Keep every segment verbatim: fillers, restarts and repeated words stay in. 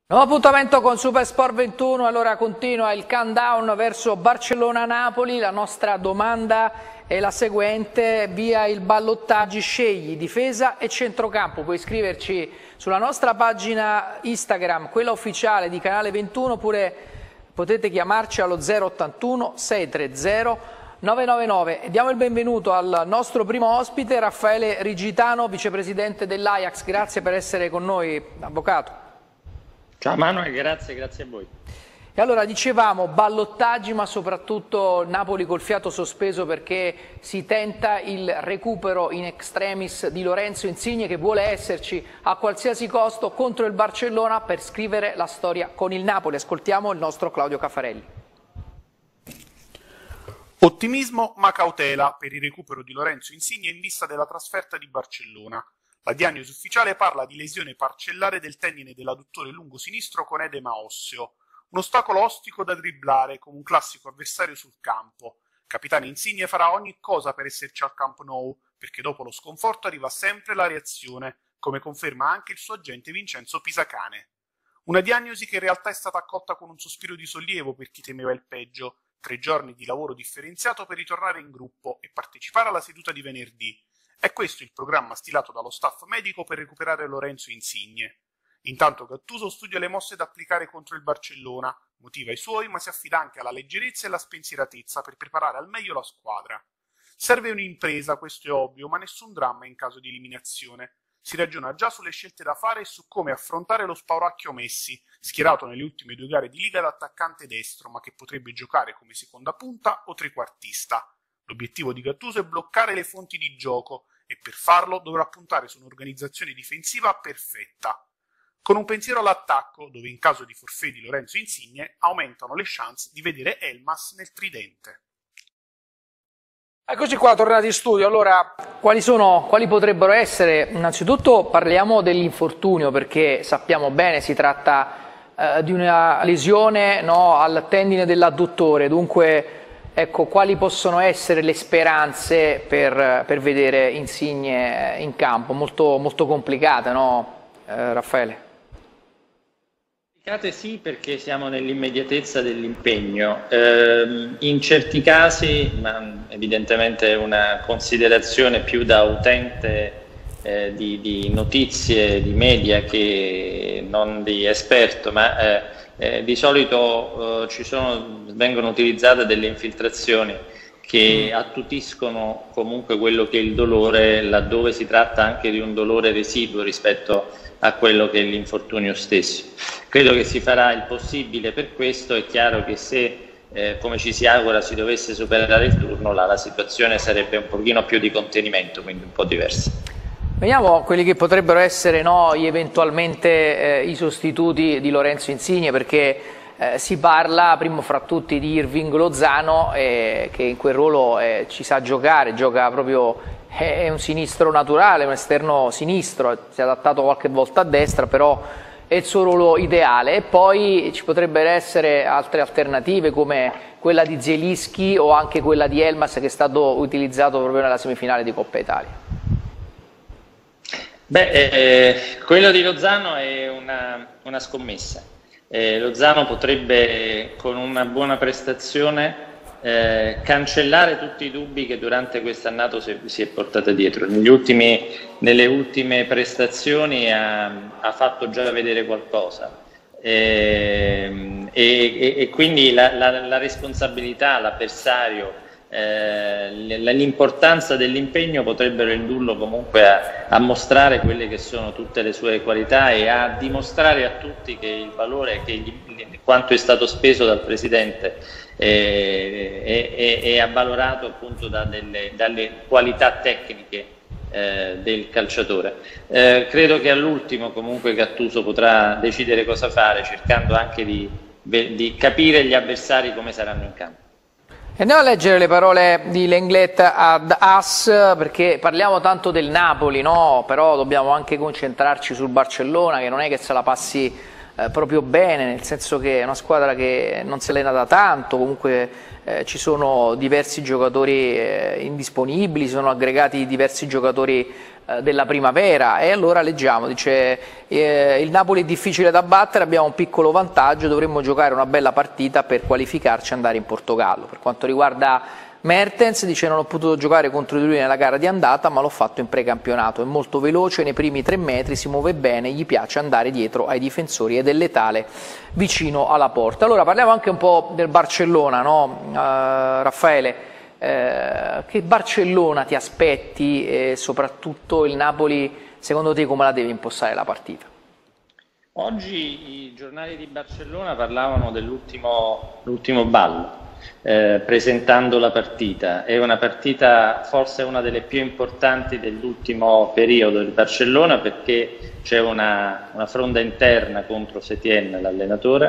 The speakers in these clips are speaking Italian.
Nuovo appuntamento con Supersport ventuno, allora continua il countdown verso Barcellona-Napoli. La nostra domanda è la seguente: via il ballottaggi scegli difesa e centrocampo. Puoi iscriverci sulla nostra pagina Instagram, quella ufficiale di Canale ventuno, oppure potete chiamarci allo zero ottantuno sei tre zero nove nove nove. E diamo il benvenuto al nostro primo ospite, Raffaele Rigitano, vicepresidente dell'Ajax. Grazie per essere con noi, avvocato. Ciao Manuel, grazie, grazie a voi. E allora dicevamo ballottaggi, ma soprattutto Napoli col fiato sospeso perché si tenta il recupero in extremis di Lorenzo Insigne, che vuole esserci a qualsiasi costo contro il Barcellona per scrivere la storia con il Napoli. Ascoltiamo il nostro Claudio Caffarelli. Ottimismo ma cautela per il recupero di Lorenzo Insigne in vista della trasferta di Barcellona. La diagnosi ufficiale parla di lesione parcellare del tendine dell'adduttore lungo sinistro con edema osseo, un ostacolo ostico da dribblare come un classico avversario sul campo. Capitano Insigne farà ogni cosa per esserci al Camp Nou, perché dopo lo sconforto arriva sempre la reazione, come conferma anche il suo agente Vincenzo Pisacane. Una diagnosi che in realtà è stata accolta con un sospiro di sollievo per chi temeva il peggio: tre giorni di lavoro differenziato per ritornare in gruppo e partecipare alla seduta di venerdì. È questo il programma stilato dallo staff medico per recuperare Lorenzo Insigne. Intanto Gattuso studia le mosse da applicare contro il Barcellona, motiva i suoi, ma si affida anche alla leggerezza e alla spensieratezza per preparare al meglio la squadra. Serve un'impresa, questo è ovvio, ma nessun dramma in caso di eliminazione. Si ragiona già sulle scelte da fare e su come affrontare lo spauracchio Messi, schierato nelle ultime due gare di Liga da attaccante destro, ma che potrebbe giocare come seconda punta o trequartista. L'obiettivo di Gattuso è bloccare le fonti di gioco e per farlo dovrà puntare su un'organizzazione difensiva perfetta. Con un pensiero all'attacco, dove in caso di forfait di Lorenzo Insigne aumentano le chance di vedere Elmas nel tridente. Eccoci qua, tornati in studio. Allora, quali sono, quali potrebbero essere? Innanzitutto parliamo dell'infortunio, perché sappiamo bene si tratta eh, di una lesione, no, al tendine dell'adduttore, dunque ecco, quali possono essere le speranze per, per vedere Insigne in campo? Molto, molto complicate, no, eh, Raffaele? Complicate sì, perché siamo nell'immediatezza dell'impegno. Eh, in certi casi, ma evidentemente è una considerazione più da utente eh, di, di notizie, di media che non di esperto, ma eh, Eh, di solito eh, ci sono, vengono utilizzate delle infiltrazioni che attutiscono comunque quello che è il dolore, laddove si tratta anche di un dolore residuo rispetto a quello che è l'infortunio stesso. Credo che si farà il possibile per questo. È chiaro che se, eh, come ci si augura, si dovesse superare il turno, là, la situazione sarebbe un pochino più di contenimento, quindi un po' diversa. Vediamo quelli che potrebbero essere, no, gli eventualmente eh, i sostituti di Lorenzo Insigne, perché eh, si parla primo fra tutti di Irving Lozano, eh, che in quel ruolo eh, ci sa giocare, gioca proprio, è un sinistro naturale, un esterno sinistro, si è adattato qualche volta a destra, però è il suo ruolo ideale. E poi ci potrebbero essere altre alternative come quella di Zielinski o anche quella di Elmas, che è stato utilizzato proprio nella semifinale di Coppa Italia. Beh, eh, quello di Lozano è una, una scommessa. Eh, Lozano potrebbe, con una buona prestazione, eh, cancellare tutti i dubbi che durante quest'annato si, si è portata dietro. Negli ultimi, nelle ultime prestazioni ha, ha fatto già vedere qualcosa. Eh, e, e quindi la, la, la responsabilità, l'avversario, Eh, l'importanza dell'impegno potrebbero indurlo comunque a, a mostrare quelle che sono tutte le sue qualità e a dimostrare a tutti che il valore, che gli, quanto è stato speso dal Presidente eh, è, è, è avvalorato appunto da delle, dalle qualità tecniche eh, del calciatore. Eh, credo che all'ultimo comunque Gattuso potrà decidere cosa fare, cercando anche di, di capire gli avversari come saranno in campo. Andiamo a leggere le parole di Lenglet ad As, perché parliamo tanto del Napoli, no? Però dobbiamo anche concentrarci sul Barcellona, che non è che se la passi eh, proprio bene, nel senso che è una squadra che non si allena da tanto, comunque eh, ci sono diversi giocatori eh, indisponibili, sono aggregati diversi giocatori eh, della primavera, e allora leggiamo, dice eh, il Napoli è difficile da battere, abbiamo un piccolo vantaggio, dovremmo giocare una bella partita per qualificarci e andare in Portogallo. Per quanto riguarda Mertens, dice non ho potuto giocare contro di lui nella gara di andata, ma l'ho fatto in precampionato, è molto veloce, nei primi tre metri si muove bene, gli piace andare dietro ai difensori ed è letale vicino alla porta. Allora parliamo anche un po' del Barcellona, no? uh, Raffaele, uh, che Barcellona ti aspetti e soprattutto il Napoli secondo te come la deve impostare la partita? Oggi i giornali di Barcellona parlavano dell'ultimo l'ultimo ballo. Eh, presentando la partita. È una partita forse una delle più importanti dell'ultimo periodo del Barcellona, perché c'è una, una fronda interna contro Setien, l'allenatore,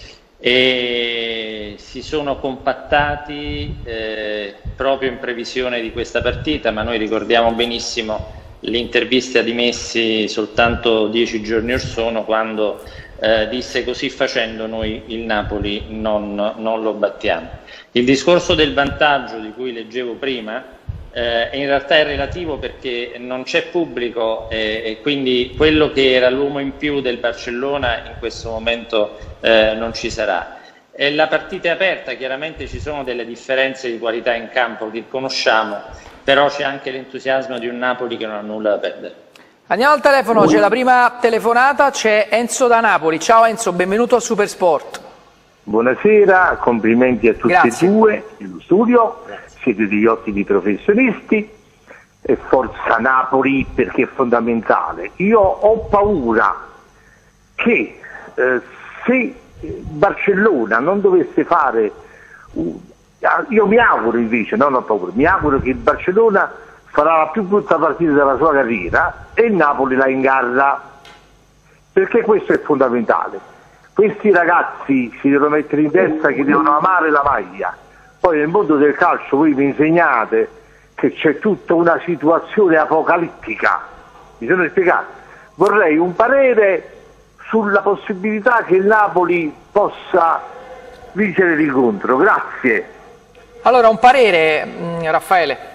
e si sono compattati eh, proprio in previsione di questa partita, ma noi ricordiamo benissimo l'intervista di Messi soltanto dieci giorni or sono, quando eh, disse così facendo noi il Napoli non, non lo battiamo. Il discorso del vantaggio di cui leggevo prima eh, in realtà è relativo perché non c'è pubblico eh, e quindi quello che era l'uomo in più del Barcellona in questo momento eh, non ci sarà. E la partita è aperta, chiaramente ci sono delle differenze di qualità in campo che conosciamo, però c'è anche l'entusiasmo di un Napoli che non ha nulla da perdere. Andiamo al telefono, c'è la prima telefonata, c'è Enzo da Napoli. Ciao Enzo, benvenuto a Supersport. Buonasera, complimenti a tutti Grazie. e due nello studio, siete degli ottimi professionisti e forza Napoli perché è fondamentale. Io ho paura che eh, se Barcellona non dovesse fare, uh, io mi auguro invece, non ho paura, mi auguro che il Barcellona farà la più brutta partita della sua carriera e il Napoli la ingarra, perché questo è fondamentale. Questi ragazzi si devono mettere in testa che devono amare la maglia. Poi nel mondo del calcio voi mi insegnate che c'è tutta una situazione apocalittica. Mi sono spiegato. Vorrei un parere sulla possibilità che il Napoli possa vincere l'incontro. Grazie. Allora un parere, mh, Raffaele.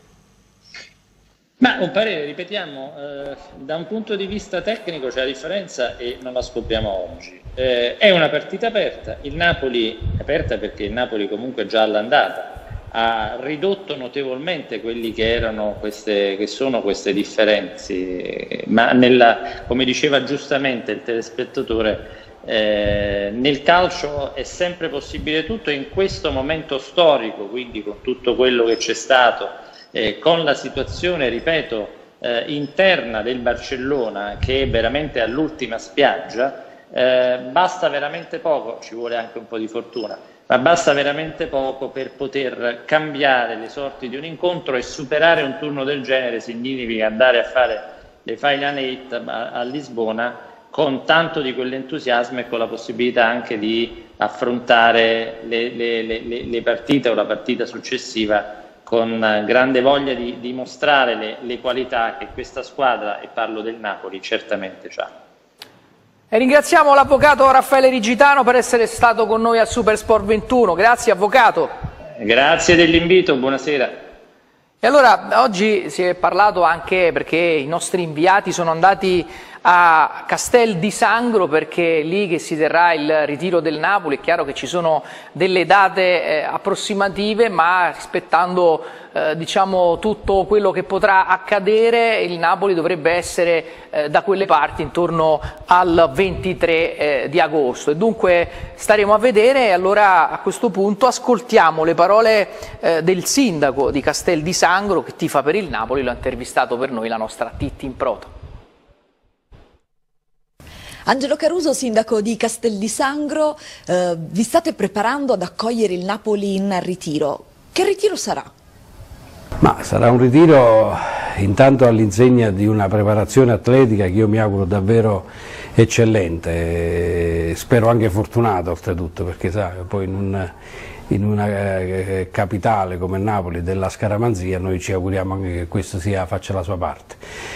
Ma un parere, ripetiamo, eh, da un punto di vista tecnico c'è la differenza e non la scopriamo oggi. Eh, è una partita aperta, il Napoli è aperta perché il Napoli comunque già all'andata ha ridotto notevolmente quelli che erano queste, che sono queste differenze, ma nella, come diceva giustamente il telespettatore, eh, nel calcio è sempre possibile tutto, in questo momento storico, quindi con tutto quello che c'è stato, Eh, con la situazione, ripeto, eh, interna del Barcellona che è veramente all'ultima spiaggia, eh, basta veramente poco, ci vuole anche un po' di fortuna, ma basta veramente poco per poter cambiare le sorti di un incontro, e superare un turno del genere significa andare a fare le Final Eight a, a Lisbona con tanto di quell'entusiasmo e con la possibilità anche di affrontare le, le, le, le partite o la partita successiva con grande voglia di dimostrare le, le qualità che questa squadra, e parlo del Napoli, certamente ha. E ringraziamo l'avvocato Raffaele Rigitano per essere stato con noi a Supersport ventuno. Grazie avvocato. Grazie dell'invito, buonasera. E allora oggi si è parlato anche perché i nostri inviati sono andati a Castel di Sangro, perché è lì che si terrà il ritiro del Napoli. È chiaro che ci sono delle date eh, approssimative, ma rispettando eh, diciamo tutto quello che potrà accadere, il Napoli dovrebbe essere eh, da quelle parti intorno al ventitré eh, di agosto, e dunque staremo a vedere. E allora a questo punto ascoltiamo le parole eh, del sindaco di Castel di Sangro che tifa per il Napoli. Lo ha intervistato per noi la nostra Titti in Proto. Angelo Caruso, sindaco di Castel di Sangro, eh, vi state preparando ad accogliere il Napoli in ritiro. Che ritiro sarà? Ma sarà un ritiro intanto all'insegna di una preparazione atletica che io mi auguro davvero eccellente, e spero anche fortunata oltretutto, perché sa, poi in, un, in una eh, capitale come Napoli della scaramanzia noi ci auguriamo anche che questo sia, faccia la sua parte.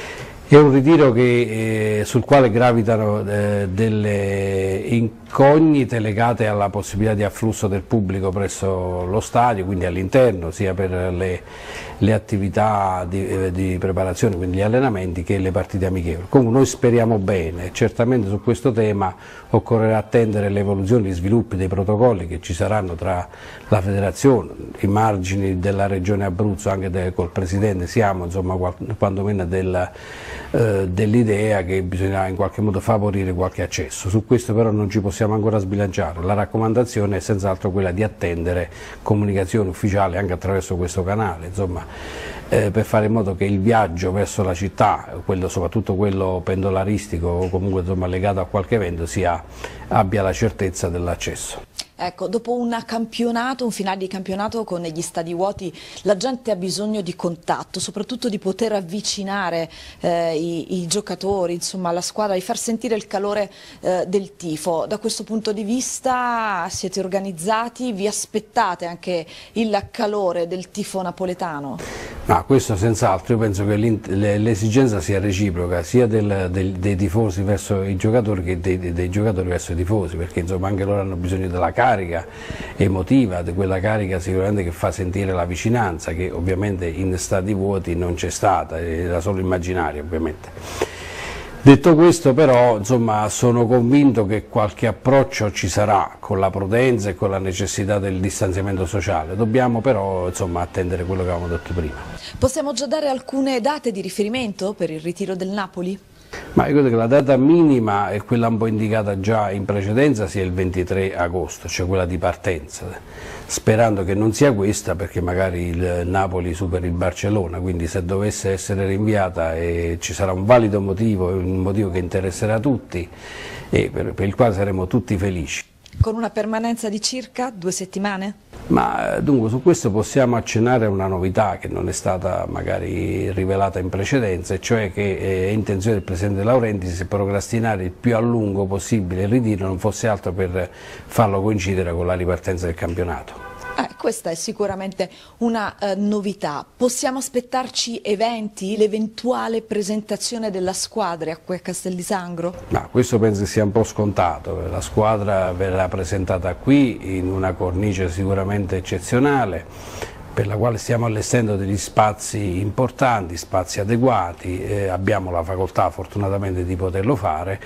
È un ritiro che, eh, sul quale gravitano eh, delle incognite legate alla possibilità di afflusso del pubblico presso lo stadio, quindi all'interno, sia per le, le attività di, eh, di preparazione, quindi gli allenamenti, che le partite amichevoli. Comunque noi speriamo bene, certamente su questo tema occorrerà attendere le evoluzioni e gli sviluppi dei protocolli che ci saranno tra la federazione, i margini della regione Abruzzo, anche de, col Presidente siamo insomma quantomeno del Eh, dell'idea che bisogna in qualche modo favorire qualche accesso. Su questo però non ci possiamo ancora sbilanciare, la raccomandazione è senz'altro quella di attendere comunicazioni ufficiali anche attraverso questo canale, insomma, eh, per fare in modo che il viaggio verso la città, quello, soprattutto quello pendolaristico o comunque insomma, legato a qualche evento, sia, abbia la certezza dell'accesso. Ecco, dopo un campionato, un finale di campionato con gli stadi vuoti, la gente ha bisogno di contatto, soprattutto di poter avvicinare eh, i, i giocatori, insomma la squadra, di far sentire il calore eh, del tifo. Da questo punto di vista siete organizzati, vi aspettate anche il calore del tifo napoletano? No, questo senz'altro, io penso che l'esigenza sia reciproca sia del, del, dei tifosi verso i giocatori che dei, dei giocatori verso i tifosi, perché insomma anche loro hanno bisogno della carica emotiva, di quella carica sicuramente che fa sentire la vicinanza, che ovviamente in stadi vuoti non c'è stata, era solo immaginaria ovviamente. Detto questo però insomma, sono convinto che qualche approccio ci sarà con la prudenza e con la necessità del distanziamento sociale, dobbiamo però insomma, attendere quello che avevamo detto prima. Possiamo già dare alcune date di riferimento per il ritiro del Napoli? Ma io credo che la data minima è quella un po' indicata già in precedenza, sia il ventitré agosto, cioè quella di partenza, sperando che non sia questa perché magari il Napoli superi il Barcellona, quindi se dovesse essere rinviata eh, ci sarà un valido motivo, un motivo che interesserà tutti e per, per il quale saremo tutti felici. Con una permanenza di circa due settimane? Ma dunque su questo possiamo accennare a una novità che non è stata magari rivelata in precedenza, e cioè che è intenzione del Presidente De Laurentiis procrastinare il più a lungo possibile il ritiro, non fosse altro per farlo coincidere con la ripartenza del campionato. Eh, questa è sicuramente una eh, novità. Possiamo aspettarci eventi, l'eventuale presentazione della squadra qui a Castel di Sangro? No, questo penso sia un po' scontato, la squadra verrà presentata qui in una cornice sicuramente eccezionale, per la quale stiamo allestendo degli spazi importanti, spazi adeguati, eh, abbiamo la facoltà fortunatamente di poterlo fare.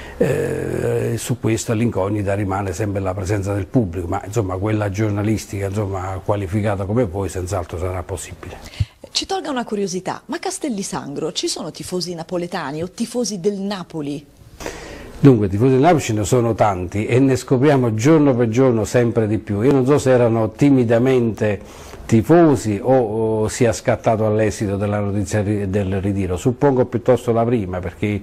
Eh, su questo l'incognita rimane sempre la presenza del pubblico, ma insomma quella giornalistica insomma, qualificata come voi senz'altro sarà possibile. Ci tolga una curiosità, ma a Castel di Sangro ci sono tifosi napoletani o tifosi del Napoli? Dunque, tifosi del Napoli ce ne sono tanti e ne scopriamo giorno per giorno sempre di più. Io non so se erano timidamente tifosi o, o sia scattato all'esito della notizia del ritiro, suppongo piuttosto la prima, perché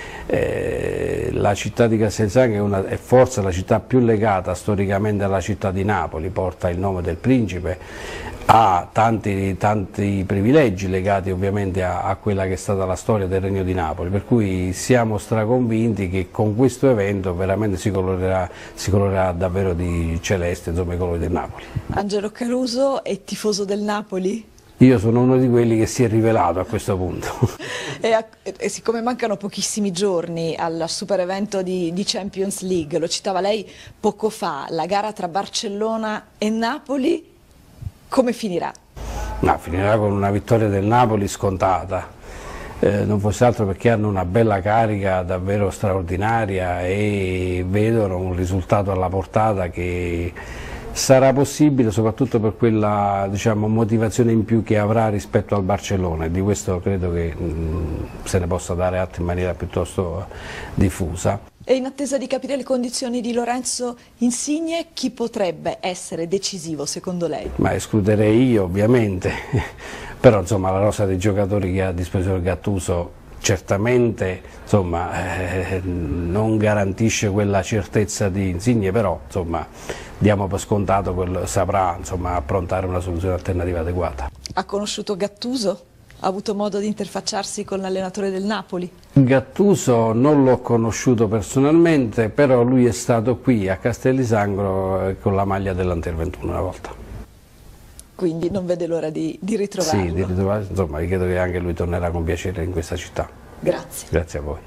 eh, la città di Castelsangro è, una, è forse la città più legata storicamente alla città di Napoli, porta il nome del principe, ha tanti, tanti privilegi legati ovviamente a, a quella che è stata la storia del Regno di Napoli, per cui siamo straconvinti che con questo evento veramente si colorerà, si colorerà davvero di celeste, insomma, i colori del Napoli. Angelo Caruso è tifoso del Napoli? Io sono uno di quelli che si è rivelato a questo punto. E, a, e siccome mancano pochissimi giorni al super evento di, di Champions League, lo citava lei poco fa, la gara tra Barcellona e Napoli, come finirà? No, finirà con una vittoria del Napoli scontata, eh, non fosse altro perché hanno una bella carica davvero straordinaria e vedono un risultato alla portata che sarà possibile soprattutto per quella diciamo, motivazione in più che avrà rispetto al Barcellona, e di questo credo che mh, se ne possa dare atto in maniera piuttosto diffusa. E in attesa di capire le condizioni di Lorenzo Insigne, chi potrebbe essere decisivo secondo lei? Ma escluderei io ovviamente, però insomma la rosa dei giocatori che ha a disposizione Gattuso certamente insomma, eh, non garantisce quella certezza di Insigne, però insomma, diamo per scontato che saprà insomma, approntare una soluzione alternativa adeguata. Ha conosciuto Gattuso? Ha avuto modo di interfacciarsi con l'allenatore del Napoli? Gattuso non l'ho conosciuto personalmente, però lui è stato qui a Castel di Sangro con la maglia dell'Under ventuno una volta. Quindi non vede l'ora di, di ritrovarlo? Sì, di ritrovarlo, insomma, credo che anche lui tornerà con piacere in questa città. Grazie. Grazie a voi.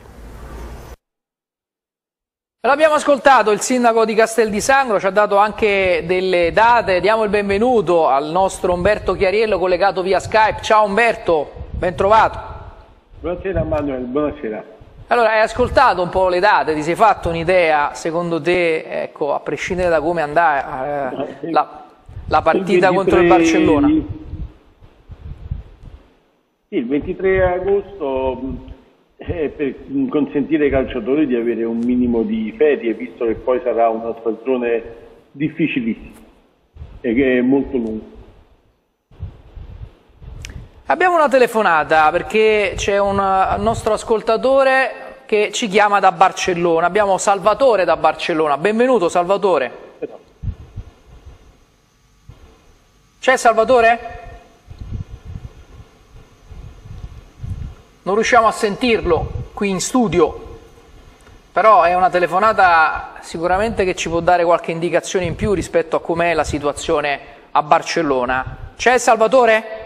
L'abbiamo ascoltato, il sindaco di Castel di Sangro ci ha dato anche delle date. Diamo il benvenuto al nostro Umberto Chiariello collegato via Skype. Ciao Umberto, ben trovato. Buonasera Manuel, buonasera. Allora, hai ascoltato un po' le date, ti sei fatto un'idea, secondo te, ecco, a prescindere da come andrà eh, la, la partita il ventitré, contro il Barcellona? Sì, il ventitré agosto è per consentire ai calciatori di avere un minimo di ferie, visto che poi sarà una stagione difficilissima e che è molto lunga. Abbiamo una telefonata perché c'è un nostro ascoltatore che ci chiama da Barcellona. Abbiamo Salvatore da Barcellona. Benvenuto Salvatore. C'è Salvatore? Non riusciamo a sentirlo qui in studio, però è una telefonata sicuramente che ci può dare qualche indicazione in più rispetto a com'è la situazione a Barcellona. C'è Salvatore?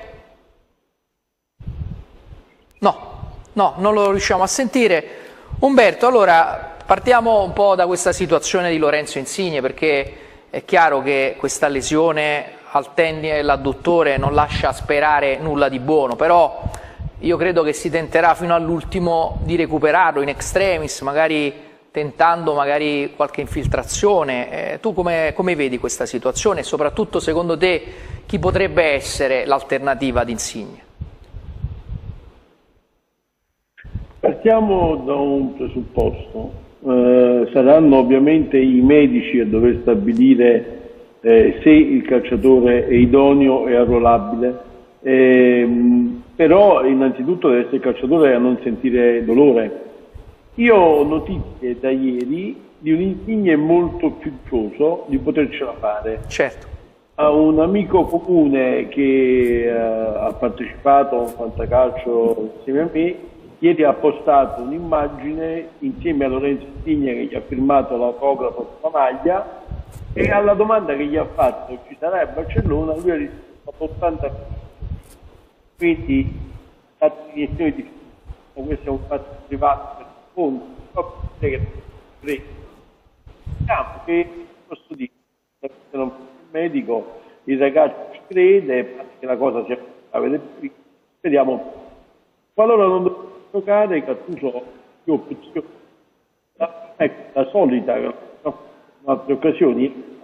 No, no, non lo riusciamo a sentire. Umberto, allora partiamo un po' da questa situazione di Lorenzo Insigne, perché è chiaro che questa lesione al tendine dell'adduttore non lascia sperare nulla di buono, però io credo che si tenterà fino all'ultimo di recuperarlo in extremis, magari tentando magari qualche infiltrazione. Eh, tu come, come vedi questa situazione e soprattutto secondo te chi potrebbe essere l'alternativa ad Insigne? Partiamo da un presupposto, eh, saranno ovviamente i medici a dover stabilire eh, se il calciatore è idoneo e arruolabile, eh, però innanzitutto deve essere il calciatore a non sentire dolore. Io ho notizie da ieri di un Insigne molto fiducioso di potercela fare. Certo. Ha un amico comune che eh, ha partecipato a un fantacalcio insieme a me. Ieri ha postato un'immagine insieme a Lorenzo Insigne che gli ha firmato l'autografo sulla maglia e alla domanda che gli ha fatto ci sarà a Barcellona lui ha risposto ottanta per cento. Quindi la definizione di questo è un fatto privato per il fondo, diciamo che posso dire se non fosse un medico il ragazzo ci crede che la cosa sia avete prima, vediamo qualora non dovesse giocare Gattuso più opzioni, ecco la solita no? in altre occasioni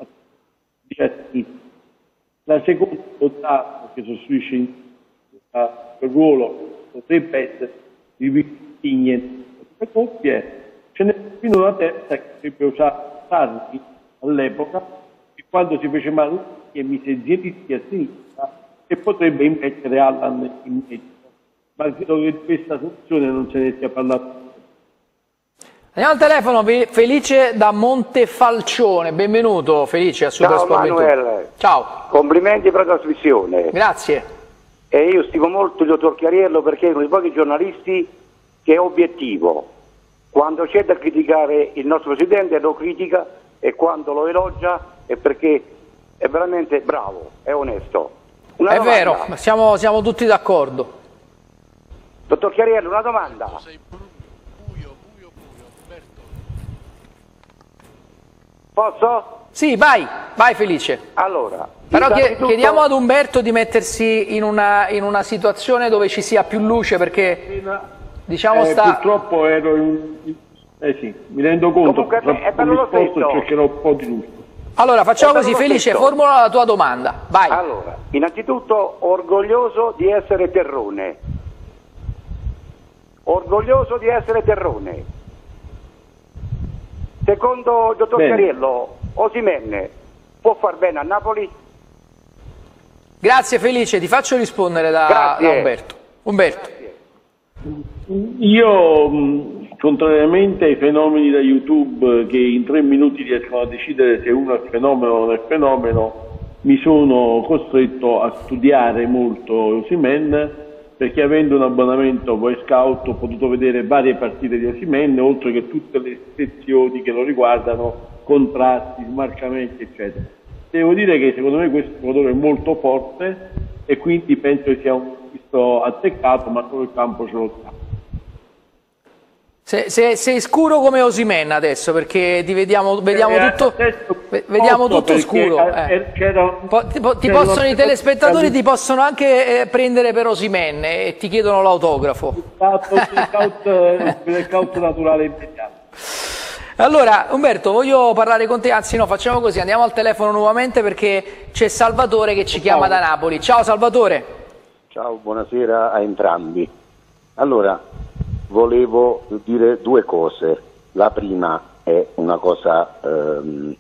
la seconda dotata che sostituisce in il ruolo potrebbe essere di Insigne le coppie, ce n'è fino una terza che potrebbe usare Sarri all'epoca che quando si fece male e mise Zielinski a sinistra e potrebbe immettere Allan in mezzo. Ma credo che di questa soluzione non se ne sia parlato. Andiamo al telefono, Felice da Montefalcione. Benvenuto Felice a Super Ciao Sport Manuel. Ciao. Complimenti per la trasmissione. Grazie. E io stimo molto il dottor Chiariello perché è uno dei pochi giornalisti che è obiettivo. Quando c'è da criticare il nostro Presidente lo critica e quando lo elogia è perché è veramente bravo, è onesto. Una è domanda. Vero, siamo, siamo tutti d'accordo. Dottor Chiariello, una domanda. Posso? Sì, vai, vai Felice. Allora, però tutto... chiediamo ad Umberto di mettersi in una, in una situazione dove ci sia più luce perché diciamo eh, sta... Purtroppo ero in... Eh sì, mi rendo conto, Comunque, è bello lo stesso. Cercherò un po' di luce. Allora, facciamo così Felice, formula la tua domanda, vai. Allora, innanzitutto orgoglioso di essere terrone. Orgoglioso di essere terrone. Secondo il dottor Chiariello, Osimhen può far bene a Napoli? Grazie Felice, ti faccio rispondere da, da Umberto. Umberto. Io, contrariamente ai fenomeni da YouTube che in tre minuti riescono a decidere se uno è fenomeno o non è fenomeno, mi sono costretto a studiare molto Osimhen perché avendo un abbonamento Boy Scout ho potuto vedere varie partite di Osimhen, oltre che tutte le sezioni che lo riguardano, contrasti, smarcamenti, eccetera. Devo dire che secondo me questo giocatore è molto forte e quindi penso che sia un visto azzeccato, ma solo il campo ce lo sta. Se, se, sei scuro come Osimhen adesso, perché ti vediamo, vediamo eh, tutto, vediamo tutto scuro. Eh. Po, ti, po, ti possono, I telespettatori ti possono anche eh, prendere per Osimhen e ti chiedono l'autografo. Il blackout naturale immediato. Allora, Umberto, voglio parlare con te, anzi no, facciamo così, andiamo al telefono nuovamente perché c'è Salvatore che ci chiama da Napoli. Ciao Salvatore. Ciao, buonasera a entrambi. Allora, volevo dire due cose. La prima è una cosa ehm,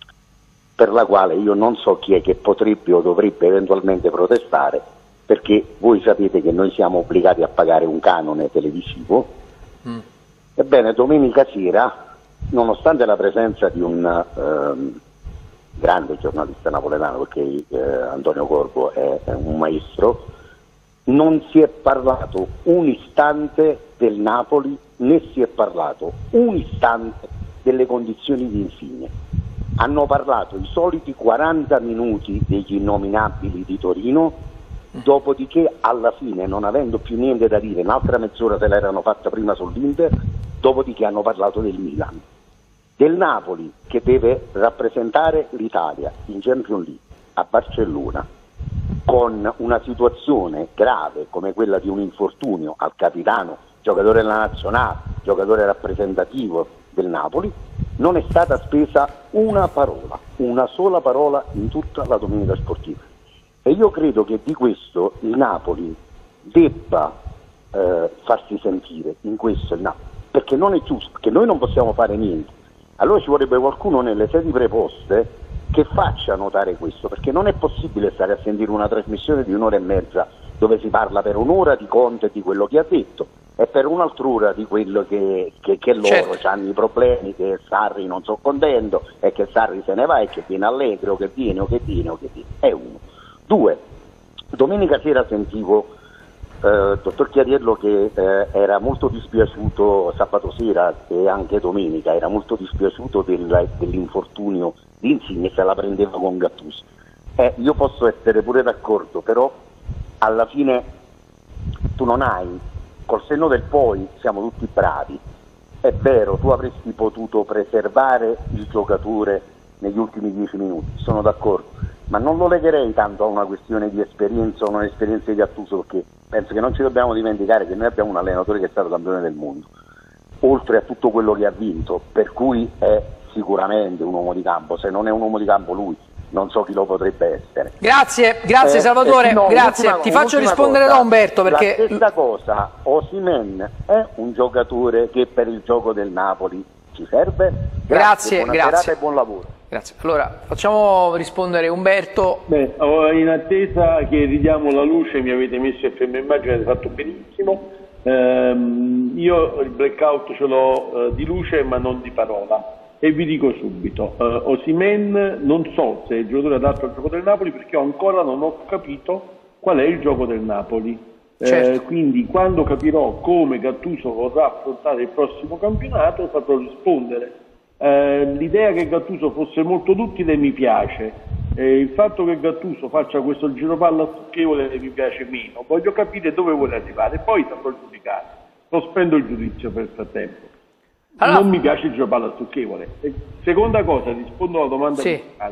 per la quale io non so chi è che potrebbe o dovrebbe eventualmente protestare, perché voi sapete che noi siamo obbligati a pagare un canone televisivo. Mm. Ebbene, domenica sera, nonostante la presenza di un ehm, grande giornalista napoletano, perché eh, Antonio Corbo è, è un maestro, non si è parlato un istante del Napoli, né si è parlato un istante delle condizioni di Insigne. Hanno parlato i soliti quaranta minuti degli innominabili di Torino, dopodiché alla fine, non avendo più niente da dire, un'altra mezz'ora se l'erano fatta prima sull'Inter, dopodiché hanno parlato del Milan, del Napoli che deve rappresentare l'Italia in Champions League a Barcellona, con una situazione grave come quella di un infortunio al capitano, giocatore della nazionale, giocatore rappresentativo del Napoli. Non è stata spesa una parola, una sola parola in tutta la domenica sportiva. E io credo che di questo il Napoli debba eh, farsi sentire, in questo il Napoli, perché non è giusto, perché noi non possiamo fare niente. Allora ci vorrebbe qualcuno nelle sedi preposte che faccia notare questo, perché non è possibile stare a sentire una trasmissione di un'ora e mezza dove si parla per un'ora di Conte e di quello che ha detto e per un'altra ora di quello che, che, che loro certo. hanno i problemi, che Sarri non so contento e che Sarri se ne va e che viene Allegri o che viene o che viene o che viene. È uno. Due, domenica sera sentivo Uh, dottor Chiariello che uh, era molto dispiaciuto sabato sera e anche domenica, era molto dispiaciuto del, dell'infortunio di Insigne, se la prendeva con Gattuso. Eh, io posso essere pure d'accordo, però alla fine tu non hai, col senno del poi siamo tutti bravi, è vero, tu avresti potuto preservare il giocatore negli ultimi dieci minuti, sono d'accordo, ma non lo legherei tanto a una questione di esperienza o non esperienza di Gattuso, perché penso che non ci dobbiamo dimenticare che noi abbiamo un allenatore che è stato campione del mondo, oltre a tutto quello che ha vinto, per cui è sicuramente un uomo di campo. Se non è un uomo di campo lui, non so chi lo potrebbe essere. Grazie, grazie eh, Salvatore, eh, no, grazie. Ti faccio rispondere cosa, da Umberto, perché... La stessa cosa, Osimhen è un giocatore che per il gioco del Napoli ci serve? Grazie, grazie. grazie. E buon lavoro. Grazie. Allora, facciamo rispondere Umberto. Beh, in attesa che ridiamo la luce, mi avete messo il fermo immagine, avete fatto benissimo. Ehm, io il blackout ce l'ho eh, di luce ma non di parola. E vi dico subito, eh, Osimhen non so se è il giocatore adatto al gioco del Napoli, perché ancora non ho capito qual è il gioco del Napoli. Certo. Eh, quindi quando capirò come Gattuso vorrà affrontare il prossimo campionato saprò rispondere. Eh, l'idea che Gattuso fosse molto duttile mi piace, eh, il fatto che Gattuso faccia questo giropalla stucchevole mi piace meno. Voglio capire dove vuole arrivare, poi saprò giudicare, sospendo il giudizio per il frattempo. Allora, non mi piace il giropalla stucchevole. E, seconda cosa, rispondo alla domanda sì. iniziale,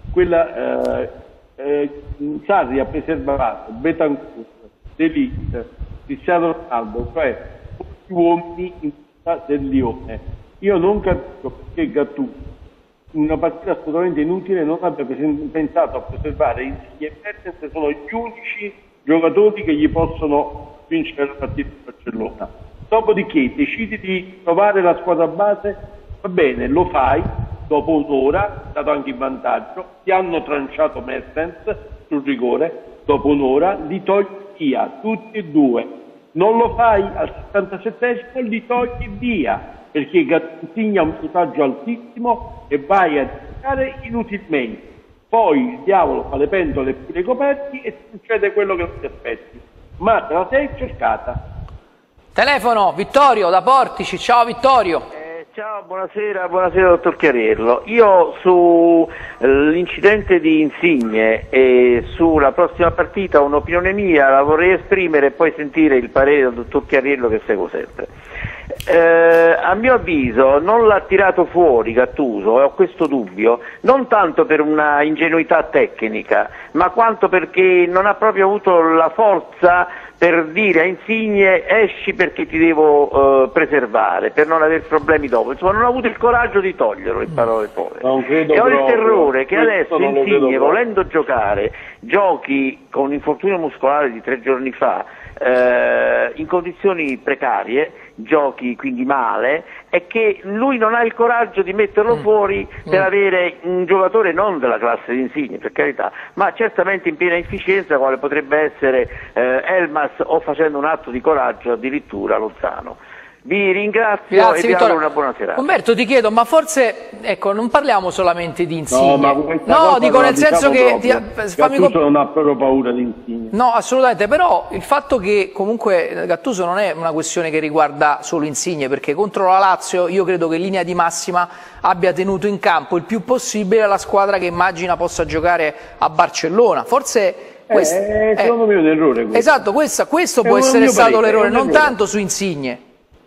quella eh, eh, Sarri ha preservato Betancourt, D'Elite, Cristiano Ronaldo, cioè tutti uomini in città del Lione. Io non capisco perché Gattuso, in una partita assolutamente inutile, non abbia pensato a preservare Insigne e Mertens, sono gli unici giocatori che gli possono vincere la partita di Barcellona. Dopodiché decidi di trovare la squadra base, va bene, lo fai, dopo un'ora, è stato anche in vantaggio, ti hanno tranciato Mertens sul rigore, dopo un'ora li togli via, tutti e due. Non lo fai al settantasettesimo, li togli via, perché Gattuso ha un minutaggio altissimo e vai a giocare inutilmente. Poi il diavolo fa le pentole e i coperti e succede quello che non ti aspetti. Ma te la sei cercata. Telefono, Vittorio da Portici. Ciao Vittorio. Eh, ciao, buonasera, buonasera dottor Chiariello. Io sull'incidente uh, di Insigne e sulla prossima partita un'opinione mia la vorrei esprimere e poi sentire il parere del dottor Chiariello che seguo sempre. eh, a mio avviso non l'ha tirato fuori Gattuso, e ho questo dubbio, non tanto per una ingenuità tecnica, ma quanto perché non ha proprio avuto la forza per dire a Insigne esci perché ti devo eh, preservare, per non avere problemi dopo. Insomma, non ha avuto il coraggio di toglierlo, in parole povere. E ho il terrore che adesso Insigne, volendo giocare, giochi con un infortunio muscolare di tre giorni fa, eh, in condizioni precarie, giochi quindi male, e che lui non ha il coraggio di metterlo mm. fuori per mm. avere un giocatore non della classe di Insigne, per carità, ma certamente in piena efficienza, quale potrebbe essere eh, Elmas, o facendo un atto di coraggio addirittura Lozano. Vi ringrazio. Grazie, e vi auguro una buona serata. Umberto, ti chiedo, ma forse, ecco, non parliamo solamente di Insigne. No, ma no dico nel senso che ti, fammi Gattuso non ha proprio paura di Insigne. No, assolutamente, però il fatto che comunque Gattuso non è una questione che riguarda solo Insigne, perché contro la Lazio io credo che in linea di massima abbia tenuto in campo il più possibile la squadra che immagina possa giocare a Barcellona. Forse questo, eh, secondo eh, me è un errore questo. Esatto, questa, questo può essere stato l'errore, non tanto su Insigne.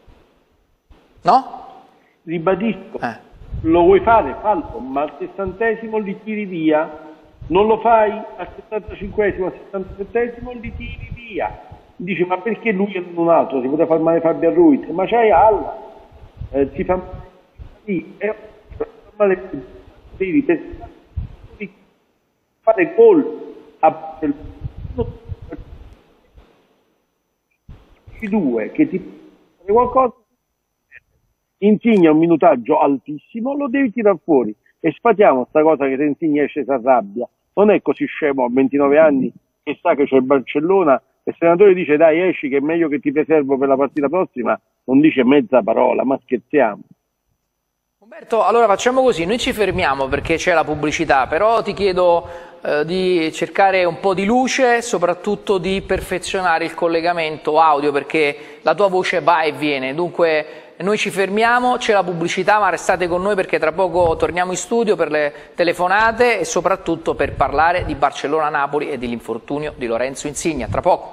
No? Ribadisco, eh. lo vuoi fare, fallo, ma al sessantesimo li tiri via, non lo fai al settantacinquesimo, al settantasettesimo li tiri via. Dice, ma perché lui e non un altro? Si poteva far male Fabio Ruiz, ma c'hai Alla, eh, si fa sì, è male, devi fare gol a due che ti fare qualcosa. Insigne un minutaggio altissimo, lo devi tirare fuori, e sfatiamo sta cosa che se Insigne esce si arrabbia. Non è così scemo a ventinove anni che sa che c'è il Barcellona, e il senatore dice dai esci che è meglio che ti preservo per la partita prossima, non dice mezza parola, ma scherziamo. Umberto, allora facciamo così, noi ci fermiamo perché c'è la pubblicità, però ti chiedo eh, di cercare un po' di luce, soprattutto di perfezionare il collegamento audio, perché la tua voce va e viene. Dunque noi ci fermiamo, c'è la pubblicità, ma restate con noi perché tra poco torniamo in studio per le telefonate e soprattutto per parlare di Barcellona-Napoli e dell'infortunio di Lorenzo Insigne. Tra poco.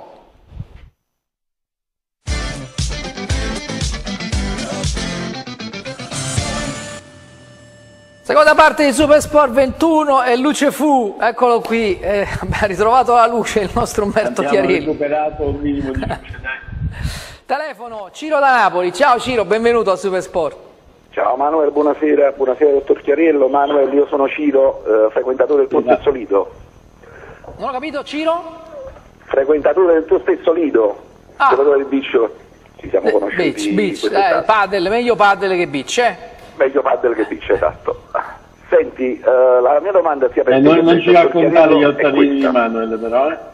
Seconda parte di Supersport ventuno e Luce Fu, eccolo qui, eh, ha ritrovato la luce il nostro Umberto Chiarillo. Abbiamo recuperato un minimo di luce, dai. Telefono, Ciro da Napoli. Ciao Ciro, benvenuto a Supersport. Ciao Manuel, buonasera, buonasera dottor Chiariello. Manuel, io sono Ciro, eh, frequentatore del tuo esatto. stesso lido. Non ho capito, Ciro? Frequentatore del tuo stesso lido, ah. giocatore del beach, ci siamo conosciuti. Beach, beach, eh, padel, meglio padel che beach, eh? Meglio padel che beach, esatto. Senti, uh, la mia domanda sia per eh, te. Non, non ci raccontare gli altarini di Manuel, però, eh?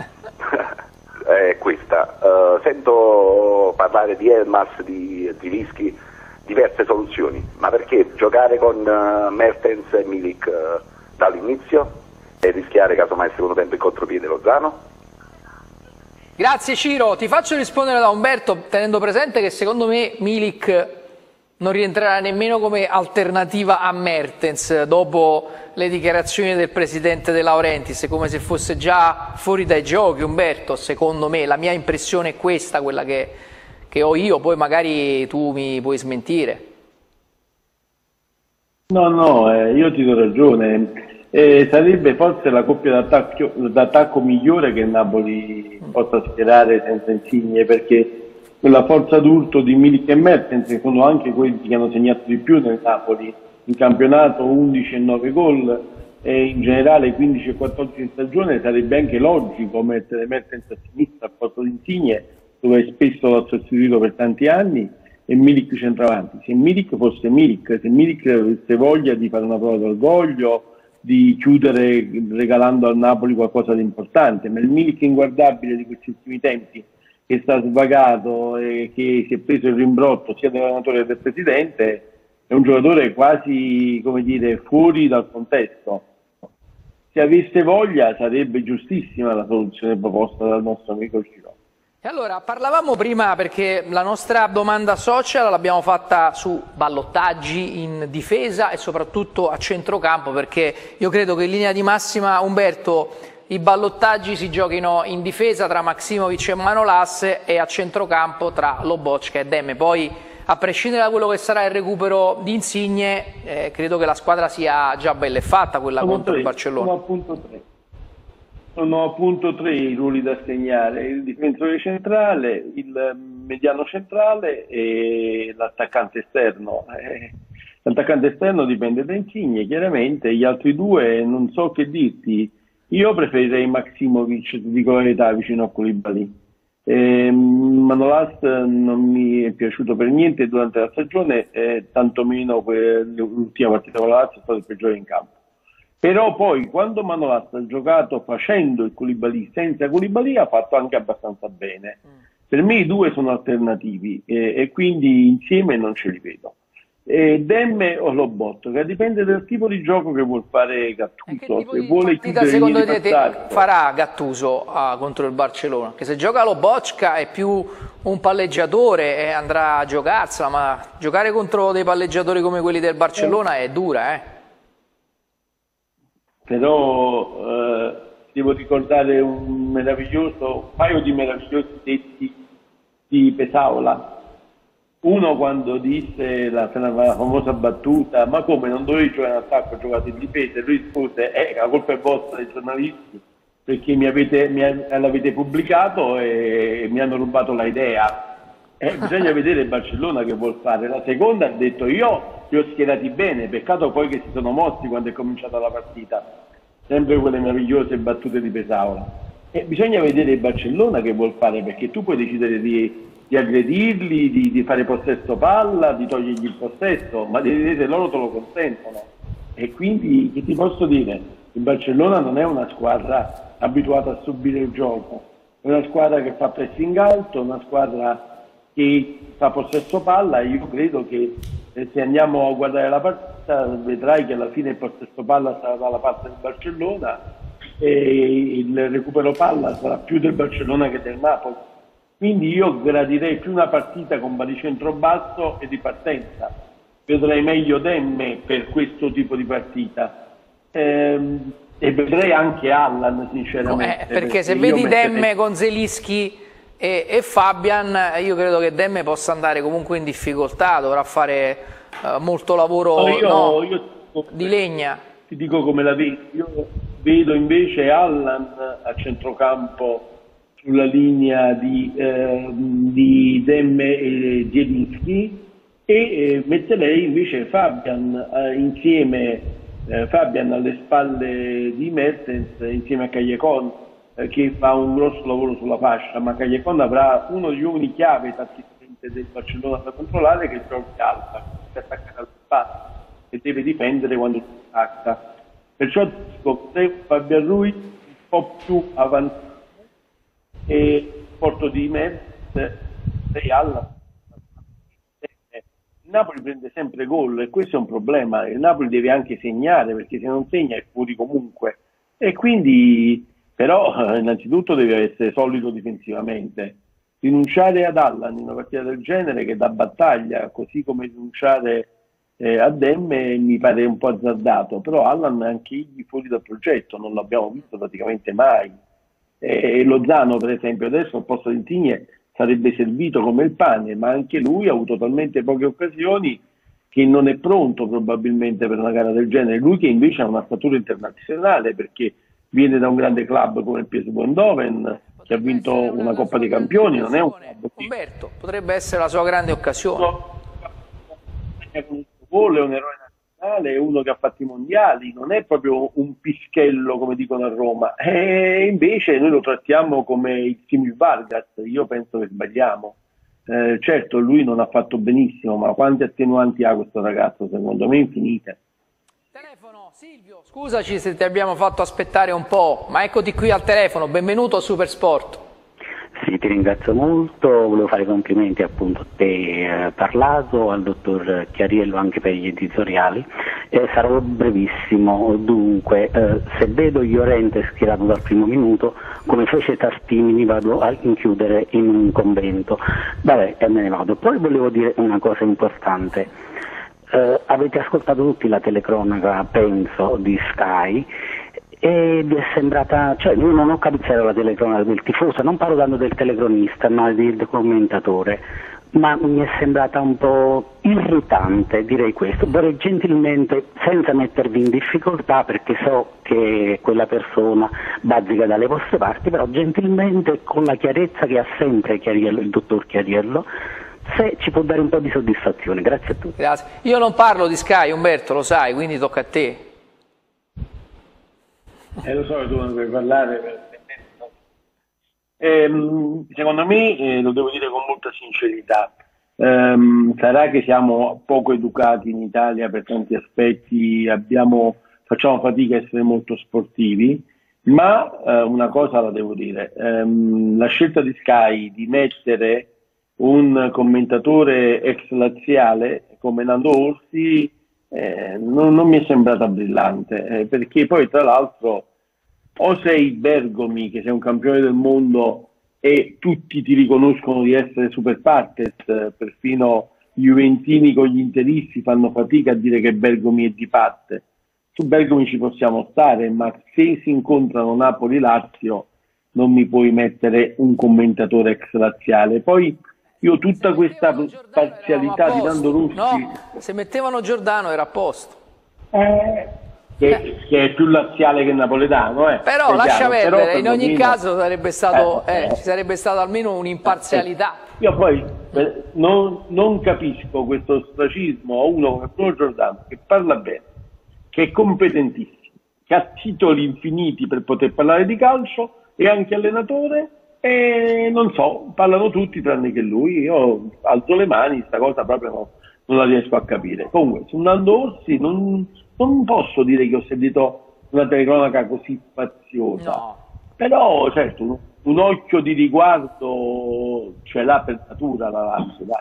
È questa. Uh, sento parlare di Elmas, di Zilischi, diverse soluzioni, ma perché giocare con uh, Mertens e Milik uh, dall'inizio e rischiare casomai il secondo tempo il contropiede Lozano? Grazie Ciro, ti faccio rispondere da Umberto tenendo presente che secondo me Milik non rientrerà nemmeno come alternativa a Mertens dopo le dichiarazioni del presidente De Laurentiis, come se fosse già fuori dai giochi. Umberto, secondo me, la mia impressione è questa, quella che, che ho io, poi magari tu mi puoi smentire. No, no, eh, io ti do ragione, eh, sarebbe forse la coppia d'attacco, d'attacco migliore che il Napoli possa schierare senza Insigne, perché quella forza d'urto di Milik e Mertens sono anche quelli che hanno segnato di più nel Napoli in campionato, undici e nove gol, e in generale quindici e quattordici in stagione. Sarebbe anche logico mettere Mertens a sinistra al posto di Insigne, dove spesso l'ho sostituito per tanti anni, e Milik centravanti. Se Milik fosse Milik, se Milik avesse voglia di fare una prova d'orgoglio, di chiudere regalando al Napoli qualcosa di importante, ma il Milik inguardabile di questi ultimi tempi, che sta svagato e che si è preso il rimbrotto sia dell'allenatore che del presidente, è un giocatore quasi, come dire, fuori dal contesto. Se avesse voglia sarebbe giustissima la soluzione proposta dal nostro amico Ciro. E allora, parlavamo prima, perché la nostra domanda social l'abbiamo fatta su ballottaggi in difesa e soprattutto a centrocampo, perché io credo che in linea di massima, Umberto, i ballottaggi si giochino in difesa tra Maksimovic e Manolas e a centrocampo tra Lobotka e Demme. Poi a prescindere da quello che sarà il recupero di Insigne, eh, credo che la squadra sia già bella e fatta, quella sono contro tre, il Barcellona. Sono appunto tre. Sono appunto tre i ruoli da segnare: il difensore centrale, il mediano centrale e l'attaccante esterno. Eh, l'attaccante esterno dipende da Insigne, chiaramente, gli altri due non so che dirti. Io preferirei Maksimovic, ti dico la verità, vicino a Koulibaly. Eh, Manolas non mi è piaciuto per niente durante la stagione, eh, tantomeno l'ultima partita con la Lazio è stato il peggiore in campo. Però poi quando Manolas ha giocato facendo il Koulibaly senza Koulibaly ha fatto anche abbastanza bene. Mm. Per me i due sono alternativi eh, e quindi insieme non ce li vedo. Eh, Demme o Lobotka, dipende dal tipo di gioco che vuol fare Gattuso. Se vuole chiudere secondo te passaggi, farà Gattuso ah, contro il Barcellona? Che se gioca Lobotka è più un palleggiatore e andrà a giocarsela, ma giocare contro dei palleggiatori come quelli del Barcellona è dura, eh? Però eh, devo ricordare un meraviglioso, un paio di meravigliosi detti di Pesaola. Uno quando disse la, la famosa battuta: ma come, non dovevi giocare in attacco, giocate in difesa? E lui rispose: eh, la colpa è vostra dei giornalisti, perché mi avete, mi, l'avete pubblicato e mi hanno rubato l'idea. Eh, bisogna vedere il Barcellona che vuol fare. La seconda ha detto: io li ho schierati bene, peccato poi che si sono mossi quando è cominciata la partita. Sempre quelle meravigliose battute di Pesaola. Eh, bisogna vedere il Barcellona che vuol fare, perché tu puoi decidere di, di aggredirli, di, di fare possesso palla, di togliergli il possesso, ma devi vedere se loro te lo consentono. E quindi, che ti posso dire? Il Barcellona non è una squadra abituata a subire il gioco, è una squadra che fa pressing alto, una squadra che fa possesso palla, e io credo che eh, se andiamo a guardare la partita vedrai che alla fine il possesso palla sarà dalla parte del Barcellona e il recupero palla sarà più del Barcellona che del Napoli. Quindi io gradirei più una partita con baricentro basso e di partenza. Vedrei meglio Demme per questo tipo di partita. Ehm, e vedrei anche Allan, sinceramente. Eh, perché, perché se vedi metterei... Demme con Zelinski e, e Fabian, io credo che Demme possa andare comunque in difficoltà, dovrà fare uh, molto lavoro no, io, no, io dico, di legna. Ti dico come la vedo, io vedo invece Allan a centrocampo sulla linea di, eh, di Demme e Zielinski e eh, metterei invece Fabian eh, insieme eh, Fabian alle spalle di Mertens insieme a Callecon eh, che fa un grosso lavoro sulla fascia, ma Callecon avrà uno degli uomini chiave tatticamente del Barcellona da controllare, che è Jordi Alba, che attacca dal spazio e deve difendere quando si attacca. Perciò dico, Fabian Ruiz un po' più avanzato e il porto di Mertens sei alla il Napoli prende sempre gol e questo è un problema. Il Napoli deve anche segnare, perché se non segna è fuori comunque, e quindi però innanzitutto deve essere solido difensivamente. Rinunciare ad Allan in una partita del genere che dà battaglia, così come rinunciare eh, a Demme, mi pare un po' azzardato, però Allan è anche egli fuori dal progetto, non l'abbiamo visto praticamente mai. E Lozano per esempio adesso al posto di Insigne sarebbe servito come il pane, ma anche lui ha avuto talmente poche occasioni che non è pronto probabilmente per una gara del genere. Lui che invece ha una statura internazionale, perché viene da un grande club come il P S V Eindhoven, che ha vinto una Coppa dei Campioni, non è un club. Umberto, potrebbe essere la sua grande occasione. È un eroe nazionale, è uno che ha fatto i mondiali, non è proprio un pischello come dicono a Roma, e invece noi lo trattiamo come il simil Vargas. Io penso che sbagliamo. Eh, certo, lui non ha fatto benissimo, ma quante attenuanti ha questo ragazzo? Secondo me infinite. Telefono, Silvio, scusaci se ti abbiamo fatto aspettare un po', ma eccoti qui al telefono, benvenuto a Supersport. Sì, ti ringrazio molto, volevo fare complimenti appunto a te eh, parlato, al dottor Chiariello anche per gli editoriali. Eh, sarò brevissimo, dunque eh, se vedo Llorente schierato dal primo minuto, come fece Tastini mi vado a inchiudere in un convento, vabbè e me ne vado. Poi volevo dire una cosa importante, eh, avete ascoltato tutti la telecronaca, penso, di Sky, e vi è sembrata, cioè io non ho capito se era la telecronaca del tifoso, non parlo tanto del telecronista ma del commentatore, ma mi è sembrata un po' irritante, direi questo. Vorrei gentilmente, senza mettervi in difficoltà, perché so che quella persona bazzica dalle vostre parti, però gentilmente, con la chiarezza che ha sempre Chiariello, il dottor Chiariello, se ci può dare un po' di soddisfazione. Grazie a tutti. Grazie. Io non parlo di Sky, Umberto, lo sai, quindi tocca a te. Eh, lo so che tu non puoi parlare. Eh, secondo me, eh, lo devo dire con molta sincerità, ehm, sarà che siamo poco educati in Italia per tanti aspetti, abbiamo, facciamo fatica a essere molto sportivi, ma eh, una cosa la devo dire, ehm, la scelta di Sky di mettere un commentatore ex laziale come Nando Orsi eh, non, non mi è sembrata brillante, eh, perché poi tra l'altro o sei Bergomi, che sei un campione del mondo e tutti ti riconoscono di essere super partes, perfino i juventini con gli interisti fanno fatica a dire che Bergomi è di parte. Su Bergomi ci possiamo stare, ma se si incontrano Napoli-Lazio non mi puoi mettere un commentatore ex laziale. Poi io tutta questa parzialità di Nando Rossi... No, se mettevano Giordano era a posto. Eh... Che, che è più laziale che napoletano, eh. Però è lascia chiaro. perdere, Però in ogni almeno... caso sarebbe stato, eh, eh, eh. ci sarebbe stata almeno un'imparzialità. Eh, io poi eh, non, non capisco questo ostracismo a uno come Bruno Giordano, che parla bene, che è competentissimo, che ha titoli infiniti per poter parlare di calcio, e anche allenatore, e non so, parlano tutti tranne che lui. Io alzo le mani, sta cosa proprio non, non la riesco a capire. Comunque, su Nando Orsi non... non posso dire che ho sentito una telecronaca così spaziosa, no. Però certo un, un occhio di riguardo ce l'ha per natura la Lazio, dai.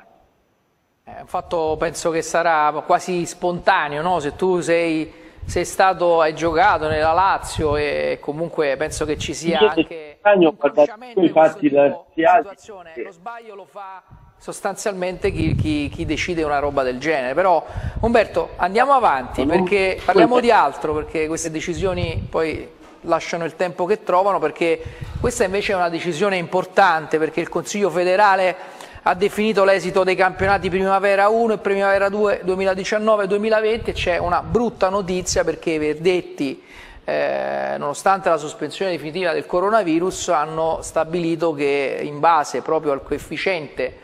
È un fatto, penso che sarà quasi spontaneo, no? Se tu sei, sei stato, hai giocato nella Lazio, e comunque penso che ci sia Io anche un inconsciamente di questo tipo di situazione. Lo sbaglio lo fa sostanzialmente chi, chi, chi decide una roba del genere. Però Umberto, andiamo avanti, perché parliamo di altro, perché queste decisioni poi lasciano il tempo che trovano, perché questa invece è una decisione importante, perché il Consiglio federale ha definito l'esito dei campionati Primavera uno e Primavera due duemiladiciannove duemilaventi, e c'è una brutta notizia, perché i verdetti, eh, nonostante la sospensione definitiva del coronavirus, hanno stabilito che, in base proprio al coefficiente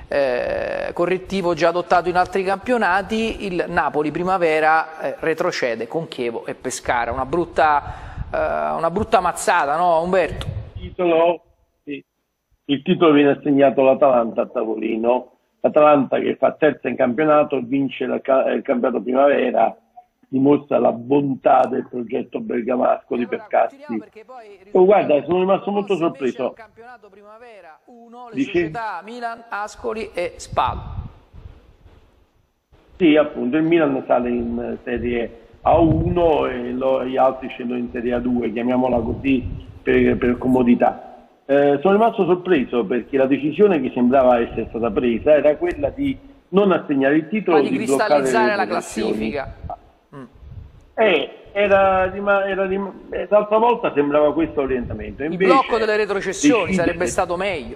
Eh, correttivo già adottato in altri campionati, il Napoli Primavera eh, retrocede con Chievo e Pescara. Una brutta, eh, una brutta mazzata, no Umberto? Il titolo, sì. Il titolo viene assegnato all'Atalanta a tavolino. L'Atalanta, che fa terza in campionato, vince il, il campionato Primavera, dimostra la bontà del progetto bergamasco di Percassi. Oh, guarda, sono rimasto molto sorpreso. Campionato Primavera uno, le Dici? società Milan, Ascoli e Spal. Sì, appunto, il Milan sale in Serie A uno e lo, gli altri scendono in Serie A due, chiamiamola così per, per comodità. Eh, sono rimasto sorpreso perché la decisione che sembrava essere stata presa era quella di non assegnare il titolo, di, di cristallizzare la classifica. Eh, era, era, l'altra volta sembrava questo orientamento. Invece, il blocco delle retrocessioni decide, sarebbe stato meglio.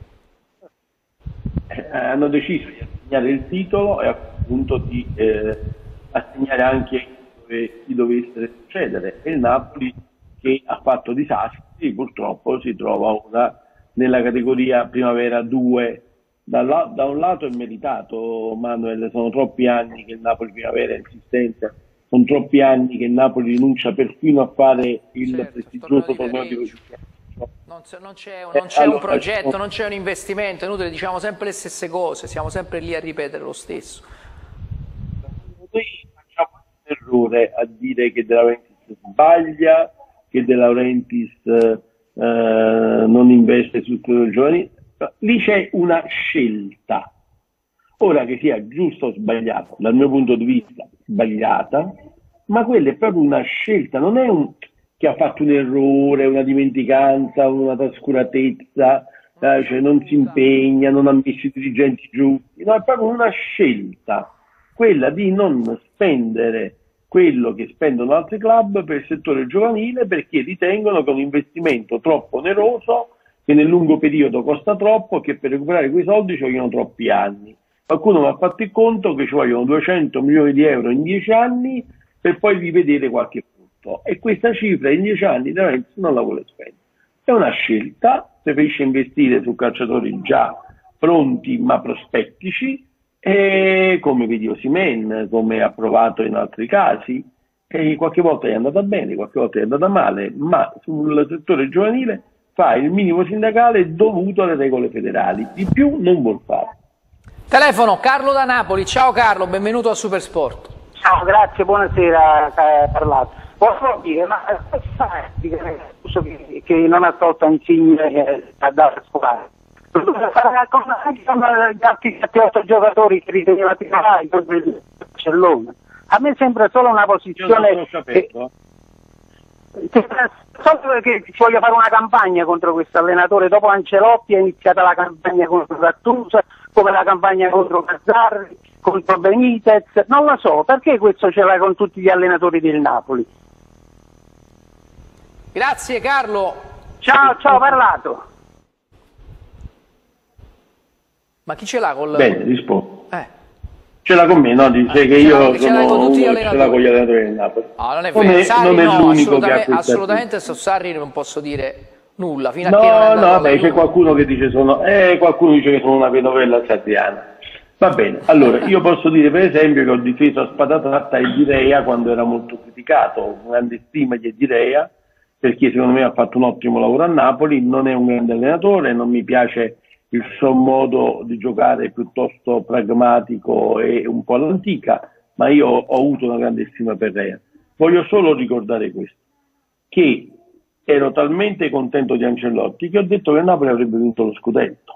Eh, hanno deciso di assegnare il titolo e appunto di eh, assegnare anche dove, chi dovesse succedere. E il Napoli, che ha fatto disastri, purtroppo si trova ora nella categoria Primavera due. Da, la, da un lato è meritato, Manuel, sono troppi anni che il Napoli Primavera è insistente. Sono troppi anni che il Napoli rinuncia perfino a fare il certo, prestigioso torneo di Riccio. Non c'è, non c'è, non c'è eh, allora, un progetto, non c'è un investimento, è inutile, diciamo sempre le stesse cose, siamo sempre lì a ripetere lo stesso. Noi facciamo un errore a dire che De Laurentiis sbaglia, che De Laurentiis eh, non investe sul tuo giovanile. Lì c'è una scelta. Ora, che sia giusto o sbagliato, dal mio punto di vista sbagliata, ma quella è proprio una scelta, non è un che ha fatto un errore, una dimenticanza, una trascuratezza, eh, cioè non si impegna, non ha messo i dirigenti giusti, no, è proprio una scelta, quella di non spendere quello che spendono altri club per il settore giovanile, perché ritengono che è un investimento troppo oneroso che nel lungo periodo costa troppo e che per recuperare quei soldi ci vogliono troppi anni. Qualcuno mi ha fatto il conto che ci vogliono duecento milioni di euro in dieci anni per poi rivedere qualche punto, e questa cifra in dieci anni Lorenzo non la vuole spendere. È una scelta, preferisce investire su calciatori già pronti ma prospettici, e come vedi Osimhen, come ha provato in altri casi, e qualche volta è andata bene, qualche volta è andata male, ma sul settore giovanile fa il minimo sindacale dovuto alle regole federali, di più non vuol fare. Telefono Carlo da Napoli. Ciao Carlo, benvenuto a Supersport. Ciao, grazie, buonasera, eh, parlato. Posso dire, ma che, che non ha tolto Insigne eh, a dare squadra. Con anche con gli altri sette otto giocatori che riteneva titolari per il Barcellona. A me sembra solo una posizione che, che, solo che ci voglia fare una campagna contro questo allenatore. Dopo Ancelotti è iniziata la campagna contro Gattuso, come la campagna contro Gazzarri, contro Benitez, non lo so, perché questo ce l'ha con tutti gli allenatori del Napoli? Grazie Carlo. Ciao, ciao, parlato. Ma chi ce l'ha col... Bene, rispondo. Eh. Ce l'ha con me, no? Dice eh, che io ce sono con tutti uno che ce l'ha con gli allenatori del Napoli. No, non è non vero. è, Sarri, non è no, l'unico che ha assolutamente, questa assolutamente su Sarri non posso dire nulla. Fino a no, che non è no, beh, c'è qualcuno che dice sono... Eh, qualcuno dice che sono una penovella sardiana. Va bene, allora, io posso dire per esempio che ho difeso a spada tratta Edirea quando era molto criticato, ho grande stima di Edirea, perché secondo me ha fatto un ottimo lavoro a Napoli, non è un grande allenatore, non mi piace il suo modo di giocare piuttosto pragmatico e un po' all'antica, ma io ho avuto una grande stima per Rea. Voglio solo ricordare questo, che ero talmente contento di Ancelotti che ho detto che Napoli avrebbe vinto lo scudetto.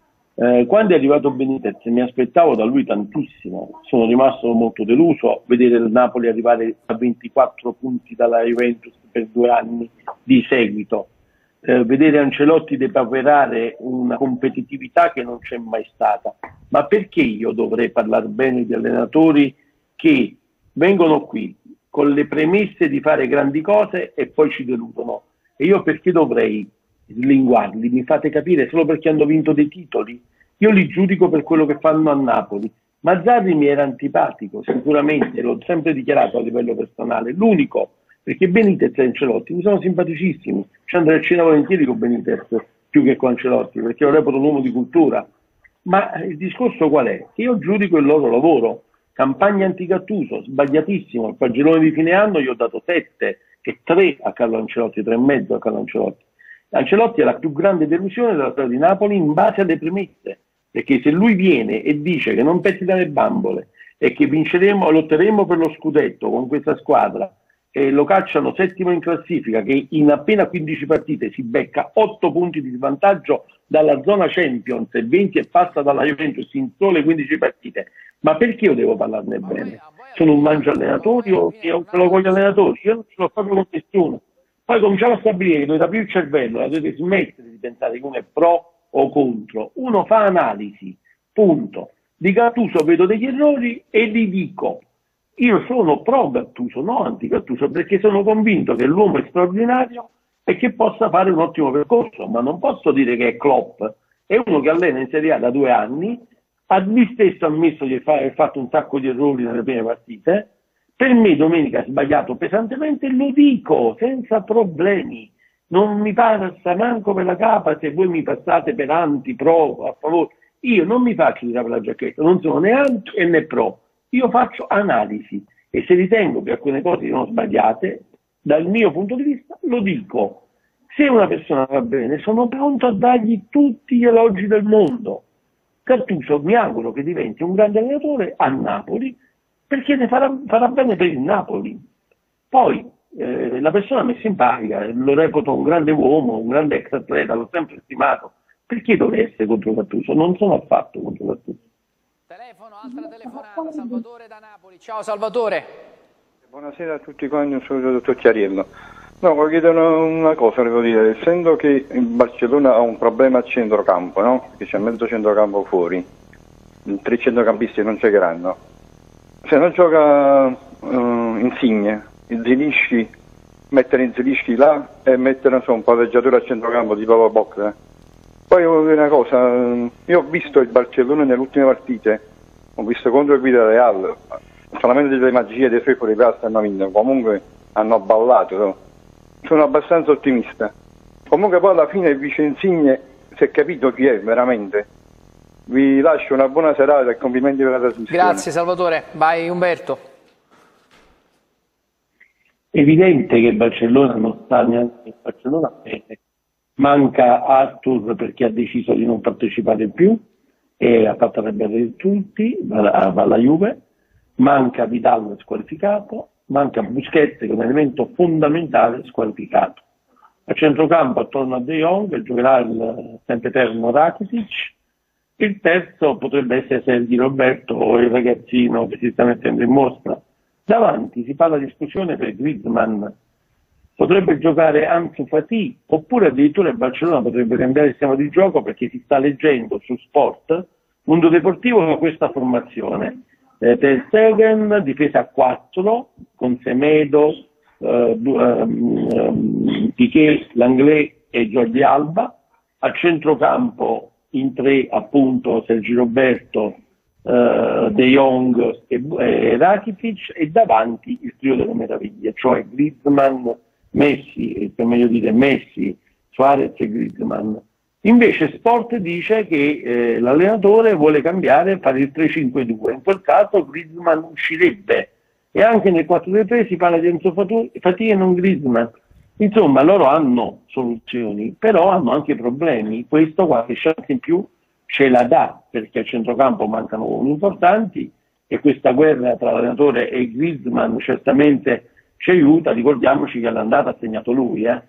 Eh, quando è arrivato Benitez mi aspettavo da lui tantissimo, sono rimasto molto deluso vedere il Napoli arrivare a ventiquattro punti dalla Juventus per due anni di seguito, eh, vedere Ancelotti depauperare una competitività che non c'è mai stata. Ma perché io dovrei parlare bene di allenatori che vengono qui con le premesse di fare grandi cose e poi ci deludono? E io perché dovrei slinguarli? Mi fate capire solo perché hanno vinto dei titoli? Io li giudico per quello che fanno a Napoli. Mazzarri mi era antipatico, sicuramente, l'ho sempre dichiarato a livello personale, l'unico, perché Benitez e Ancelotti mi sono simpaticissimi, ci andrei a cena volentieri con Benitez più che con Ancelotti, perché lo reputo un uomo di cultura. Ma il discorso qual è? Che io giudico il loro lavoro. Campagna anti-Gattuso, sbagliatissimo, il pagellone di fine anno gli ho dato sette e tre a Carlo Ancelotti, tre e mezzo a Carlo Ancelotti. Ancelotti è la più grande delusione della storia di Napoli in base alle premesse, perché se lui viene e dice che non pezzi dalle bambole e che vinceremo, lotteremo per lo scudetto con questa squadra e lo cacciano settimo in classifica, che in appena quindici partite si becca otto punti di svantaggio dalla zona Champions e venti e passa dalla Juventus in sole quindici partite, ma perché io devo parlarne bene? Sono un mangio allenatori o ce l'ho con gli allenatori? Io non ce l'ho proprio con nessuno. Poi cominciamo a stabilire che dovete aprire il cervello, dovete smettere di pensare che uno è pro o contro. Uno fa analisi, punto. Di Gattuso vedo degli errori e li dico. Io sono pro Gattuso, no anti Gattuso, perché sono convinto che l'uomo è straordinario e che possa fare un ottimo percorso, ma non posso dire che è Klopp. È uno che allena in Serie A da due anni, ha lui stesso ammesso di aver fatto un sacco di errori nelle prime partite. Per me domenica ha sbagliato pesantemente, lo dico senza problemi, non mi passa manco per la capa se voi mi passate per anti, pro, a favore. Io non mi faccio tirare la giacchetta, non sono né anti e né pro, io faccio analisi e se ritengo che alcune cose sono sbagliate, dal mio punto di vista lo dico. Se una persona va bene sono pronto a dargli tutti gli elogi del mondo. Gattuso mi auguro che diventi un grande allenatore a Napoli, perché ne farà, farà bene per il Napoli. Poi eh, la persona mi è simpatica, lo reputo un grande uomo, un grande ex atleta, l'ho sempre stimato. Perché dovrei essere contro Gattuso? Non sono affatto contro Gattuso. Telefono, altra telefonata, Salvatore da Napoli. Ciao Salvatore. Buonasera a tutti quanti, un saluto dottor Chiariello. No, voglio chiedere una cosa, devo dire, essendo che il Barcellona ha un problema a centrocampo, no? Che c'è mezzo centrocampo fuori, tre centrocampisti non giocheranno. Se non gioca uh, Insigne, Zilischi, mettere in Zilischi là e mettere so, un palleggiatore a centrocampo di Papa Box, eh? Poi voglio dire una cosa, io ho visto il Barcellona nelle ultime partite, ho visto contro il Villarreal, solamente delle magie dei suoi fuori classe hanno vinto, comunque hanno ballato, no? Sono abbastanza ottimista. Comunque poi alla fine il vice Insigne si è capito chi è veramente. Vi lascio una buona serata e complimenti per la trasmissione. Grazie Salvatore, vai Umberto. È evidente che il Barcellona non sta neanche il Barcellona bene. Manca Arthur perché ha deciso di non partecipare più e ha fatto arrabbiare tutti, va, va alla Juve. Manca Vidal squalificato, manca Busquets che è un elemento fondamentale squalificato. A centrocampo attorno a De Jong giocherà il sempiterno Rakitic. Il terzo potrebbe essere Sergi Roberto o il ragazzino che si sta mettendo in mostra. Davanti si fa la discussione per Griezmann. Potrebbe giocare Ansu Fati, oppure addirittura il Barcellona potrebbe cambiare il sistema di gioco perché si sta leggendo su Sport, Mundo Deportivo, con questa formazione. Eh, Ter Stegen, difesa a quattro, con Semedo, eh, eh, Piqué, Langlais e Jordi Alba. A centrocampo in tre appunto Sergi Roberto, eh, De Jong e, e Rakitic, e davanti il trio delle meraviglie, cioè Griezmann, Messi, per meglio dire Messi, Suarez e Griezmann. Invece Sport dice che eh, l'allenatore vuole cambiare e fare il tre cinque due, in quel caso Griezmann uscirebbe, e anche nel quattro tre tre si parla di Enzo Fati e non Griezmann. Insomma, loro hanno soluzioni, però hanno anche problemi. Questo qualche chance in più ce la dà, perché a centrocampo mancano uomini importanti e questa guerra tra l'allenatore e Griezmann certamente ci aiuta. Ricordiamoci che all'andata ha segnato lui. Eh.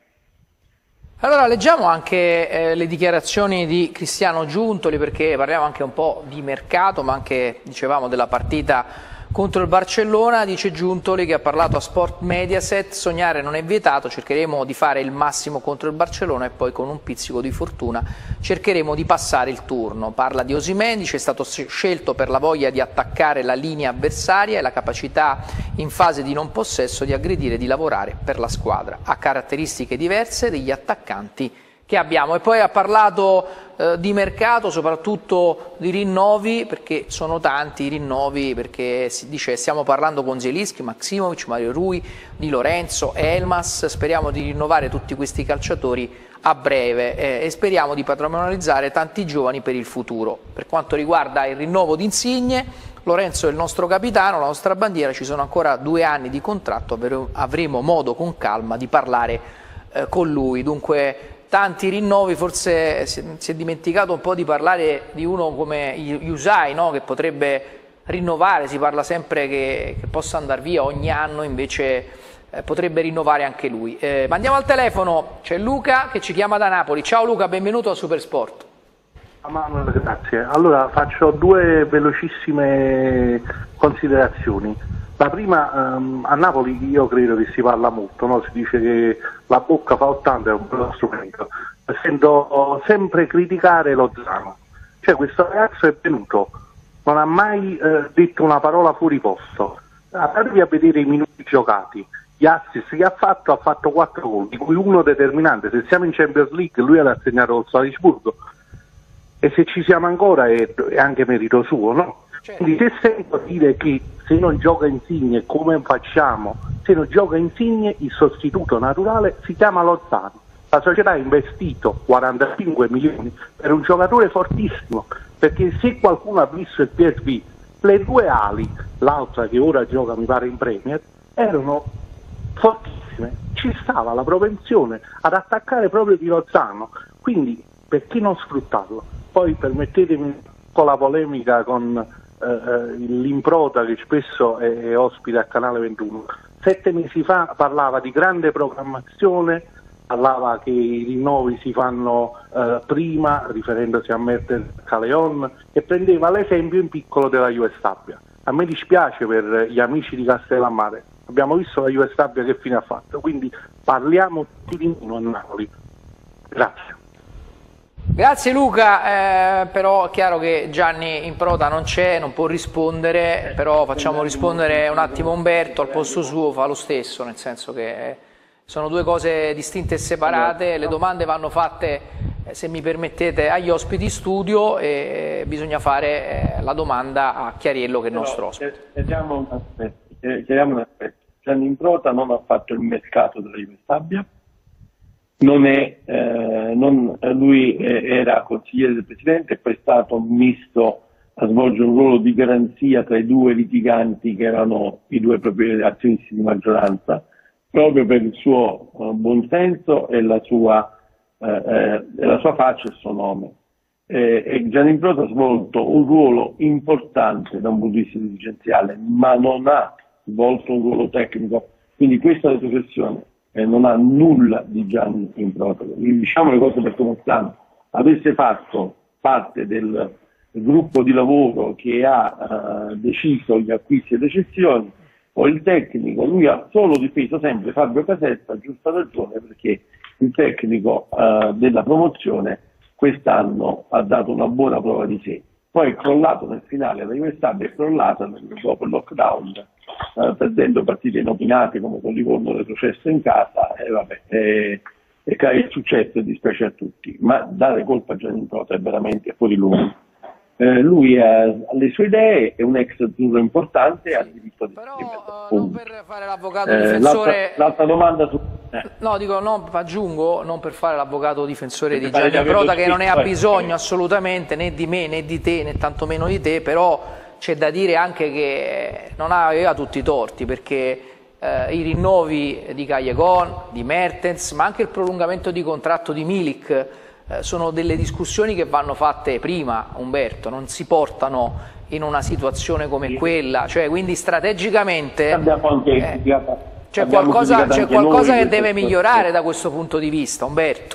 Allora leggiamo anche eh, le dichiarazioni di Cristiano Giuntoli, perché parliamo anche un po' di mercato, ma anche, dicevamo, della partita contro il Barcellona. Dice Giuntoli, che ha parlato a Sport Mediaset: sognare non è vietato, cercheremo di fare il massimo contro il Barcellona e poi con un pizzico di fortuna cercheremo di passare il turno. Parla di Osimhen, dice: è stato scelto per la voglia di attaccare la linea avversaria e la capacità in fase di non possesso di aggredire e di lavorare per la squadra. Ha caratteristiche diverse degli attaccanti che abbiamo. E poi ha parlato eh, di mercato, soprattutto di rinnovi, perché sono tanti i rinnovi, perché si dice stiamo parlando con Zielinski, Maximovic, Mario Rui, Di Lorenzo, Elmas. Speriamo di rinnovare tutti questi calciatori a breve eh, e speriamo di patrimonializzare tanti giovani per il futuro. Per quanto riguarda il rinnovo di Insigne, Lorenzo è il nostro capitano, la nostra bandiera, ci sono ancora due anni di contratto, avremo modo con calma di parlare eh, con lui. Dunque tanti rinnovi, forse si è dimenticato un po' di parlare di uno come Yusai, no? Che potrebbe rinnovare, si parla sempre che, che possa andare via ogni anno, invece eh, potrebbe rinnovare anche lui. Eh, ma andiamo al telefono, c'è Luca che ci chiama da Napoli. Ciao Luca, benvenuto a Supersport. Manuel, grazie. Allora faccio due velocissime considerazioni. La prima, um, a Napoli io credo che si parla molto, no? Si dice che la bocca fa ottanta, è un bello strumento. Sento sempre criticare Lozano. Cioè, questo ragazzo è venuto, non ha mai eh, detto una parola fuori posto. Andatevi a vedere i minuti giocati, gli assist che ha fatto, ha fatto quattro gol, di cui uno determinante. Se siamo in Champions League lui ha segnato col Salisburgo, e se ci siamo ancora è, è anche merito suo, no? Quindi se sento dire che se non gioca Insigne come facciamo, se non gioca Insigne il sostituto naturale si chiama Lozano. La società ha investito quarantacinque milioni per un giocatore fortissimo, perché se qualcuno ha visto il P S V, le due ali, l'altra che ora gioca mi pare in Premier, erano fortissime, ci stava la propensione ad attaccare proprio di Lozano, quindi perché non sfruttarlo? Poi permettetemi con la polemica con Uh, l'Improta, che spesso è, è ospite a Canale ventuno, sette mesi fa parlava di grande programmazione, parlava che i rinnovi si fanno uh, prima, riferendosi a Mertens e Caleon, e prendeva l'esempio in piccolo della Juve Stabia. A me dispiace per gli amici di Castellammare, abbiamo visto la Juve Stabia che fine ha fatto, quindi parliamo di meno a Napoli. Grazie. Grazie Luca, eh, però è chiaro che Gianni Improta non c'è, non può rispondere, però facciamo rispondere un attimo Umberto, al posto suo fa lo stesso, nel senso che sono due cose distinte e separate, le domande vanno fatte se mi permettete, agli ospiti studio e bisogna fare eh, la domanda a Chiariello, che è il nostro ospite. Chiariamo un aspetto. Chiariamo un aspetto. Gianni Improta non ha fatto il mercato della Juve Stabia, non è, eh, non, lui era consigliere del Presidente e poi è stato messo a svolgere un ruolo di garanzia tra i due litiganti che erano i due propri azionisti di maggioranza, proprio per il suo uh, buonsenso e la sua, uh, eh, la sua faccia e il suo nome. Eh, e Gianni Improta ha svolto un ruolo importante da un punto di vista dirigenziale, ma non ha svolto un ruolo tecnico, quindi questa retrocessione eh, non ha nulla di Gianni Improta. Diciamo le cose per come stanno. Avesse fatto parte del gruppo di lavoro che ha uh, deciso gli acquisti e le cessioni, o il tecnico, lui ha solo difeso sempre Fabio Casetta, a giusta ragione, perché il tecnico uh, della promozione quest'anno ha dato una buona prova di sé. Poi è crollato nel finale, la Juve Stabia è crollata dopo il lockdown, uh, perdendo partite inopinate come con Livorno retrocesso in casa, e vabbè, è, è, è successo e dispiace a tutti, ma dare colpa a Gianni Improta è veramente fuori luogo. Eh, lui ha, ha le sue idee, è un ex azzurro importante, ha il diritto di però uh, non per fare l'avvocato eh, difensore, l'altra domanda su eh. no dico no, aggiungo, non per fare l'avvocato difensore di Gianni Improta, che non ne ha bisogno assolutamente né di me né di te né tantomeno di te, però c'è da dire anche che non aveva tutti i torti, perché eh, i rinnovi di Callejon, di Mertens, ma anche il prolungamento di contratto di Milik sono delle discussioni che vanno fatte prima, Umberto, non si portano in una situazione come quella, cioè quindi strategicamente eh, c'è qualcosa, c'è qualcosa che deve migliorare da questo punto di vista, Umberto.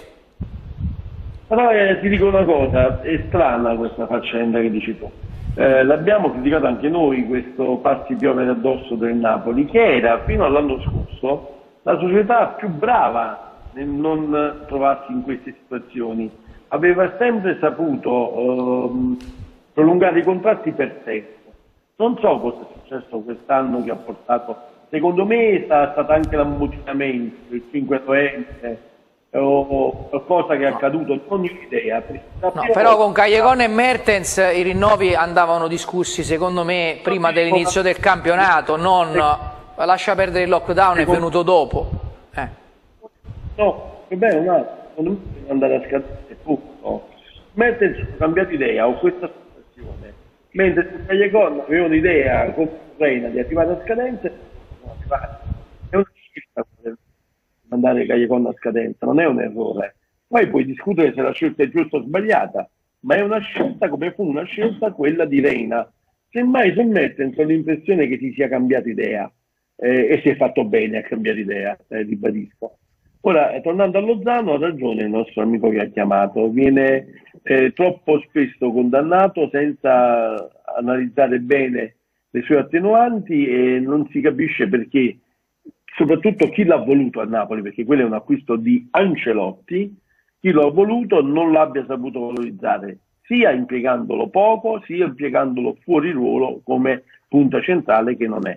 Però eh, ti dico una cosa, è strana questa faccenda che dici tu. Eh, l'abbiamo criticato anche noi, questo farsi piovere addosso del Napoli, che era fino all'anno scorso la società più brava nel non trovarsi in queste situazioni. Aveva sempre saputo ehm, prolungare i contratti per tempo. Non so cosa è successo quest'anno che ha portato, secondo me è stato anche l'ammutinamento, il cinquecento o qualcosa che è accaduto, non ho idea. No, però con Callejon e Mertens i rinnovi andavano discussi secondo me prima dell'inizio del campionato, non lascia perdere il lockdown, è venuto dopo. Eh. No, è bene, un altro, non bisogna andare a scattare tutto. Mertens ha cambiato idea, ho questa sensazione, mentre su Callejon avevo un'idea con Reina di arrivare a scadenza, è una scelta mandare Callejon a scadenza, non è un errore. Poi puoi discutere se la scelta è giusta o sbagliata, ma è una scelta come fu una scelta quella di Reina. Semmai su Mertens ho l'impressione che si sia cambiata idea eh, e si è fatto bene a cambiare idea, eh, ribadisco. Ora, tornando a Lozano, ha ragione il nostro amico che ha chiamato, viene eh, troppo spesso condannato senza analizzare bene le sue attenuanti e non si capisce perché, soprattutto chi l'ha voluto a Napoli, perché quello è un acquisto di Ancelotti, chi lo ha voluto non l'abbia saputo valorizzare, sia impiegandolo poco, sia impiegandolo fuori ruolo come punta centrale che non è.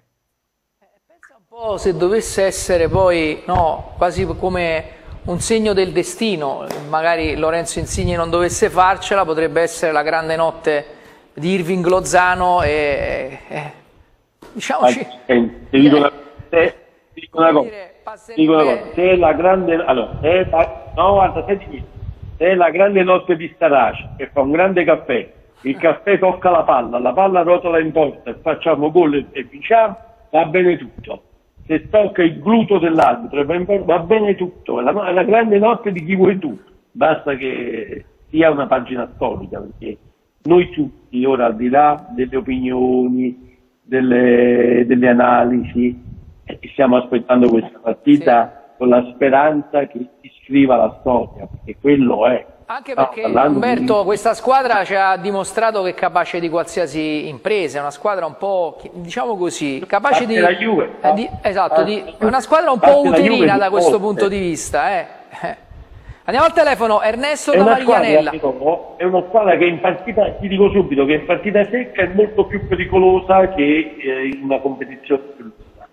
Oh, se dovesse essere poi no, quasi come un segno del destino, magari Lorenzo Insigne non dovesse farcela, potrebbe essere la grande notte di Irving Lozano e, e diciamoci eh, ti dico una, se, ti dico una cosa, ti dico una cosa, se la grande allora, se la, no, guarda, senti, se la grande notte di Starace che fa un grande caffè, il caffè tocca la palla, la palla rotola in porta e facciamo gol e vinciamo, va bene tutto. Se tocca il gluto dell'arbitro va bene tutto, è la, è la grande notte di chi vuoi tu, basta che sia una pagina storica, perché noi tutti ora, al di là delle opinioni, delle, delle analisi, stiamo aspettando questa partita sì, con la speranza che si scriva la storia, perché quello è. Anche perché Umberto, di... questa squadra ci ha dimostrato che è capace di qualsiasi impresa, è una squadra un po', diciamo così, capace di, la Juve, eh, di esatto, di, è una squadra un po' uterina da questo punto di vista. Eh. Andiamo al telefono, Ernesto da Marianella. È una squadra che in partita, ti dico subito, che in partita secca è molto più pericolosa che eh, in una competizione più lunga.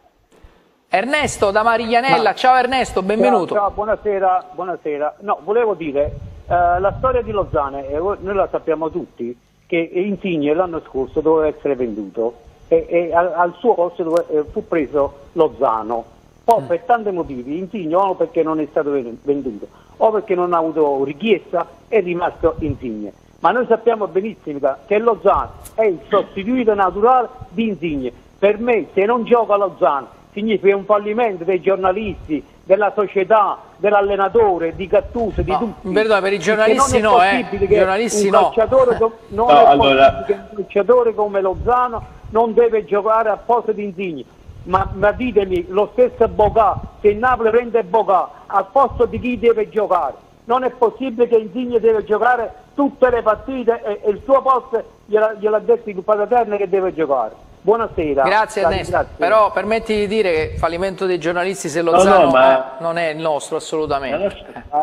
Ernesto da Marianella, Ma... ciao Ernesto, benvenuto. Ciao, ciao, buonasera, buonasera. No, volevo dire la storia di Lozano, eh, noi la sappiamo tutti, che Insigne l'anno scorso doveva essere venduto e, e al, al suo posto dove, eh, fu preso Lozano. Poi mm. per tanti motivi, Insigne o perché non è stato venduto o perché non ha avuto richiesta è rimasto Insigne. Ma noi sappiamo benissimo che Lozano è il sostituito naturale di Insigne. Per me se non gioca Lozano significa un fallimento dei giornalisti, della società, dell'allenatore, di Gattuso, di no, tutti. Perdona, per i giornalisti no, eh. I giornalisti no. Com- non no, è allora... possibile che un calciatore come Lozano non deve giocare a posto di Insigne. Ma, ma ditemi, lo stesso Bocà, se il Napoli prende Bocà, al posto di chi deve giocare? Non è possibile che Insigne deve giocare tutte le partite e, e il suo posto gliel'ha, gliel'ha detto il padre Eterno che deve giocare. Buonasera. Grazie Ernesto, grazie. Però permetti di dire che fallimento dei giornalisti se Lozano no, no, ma... non è il nostro assolutamente.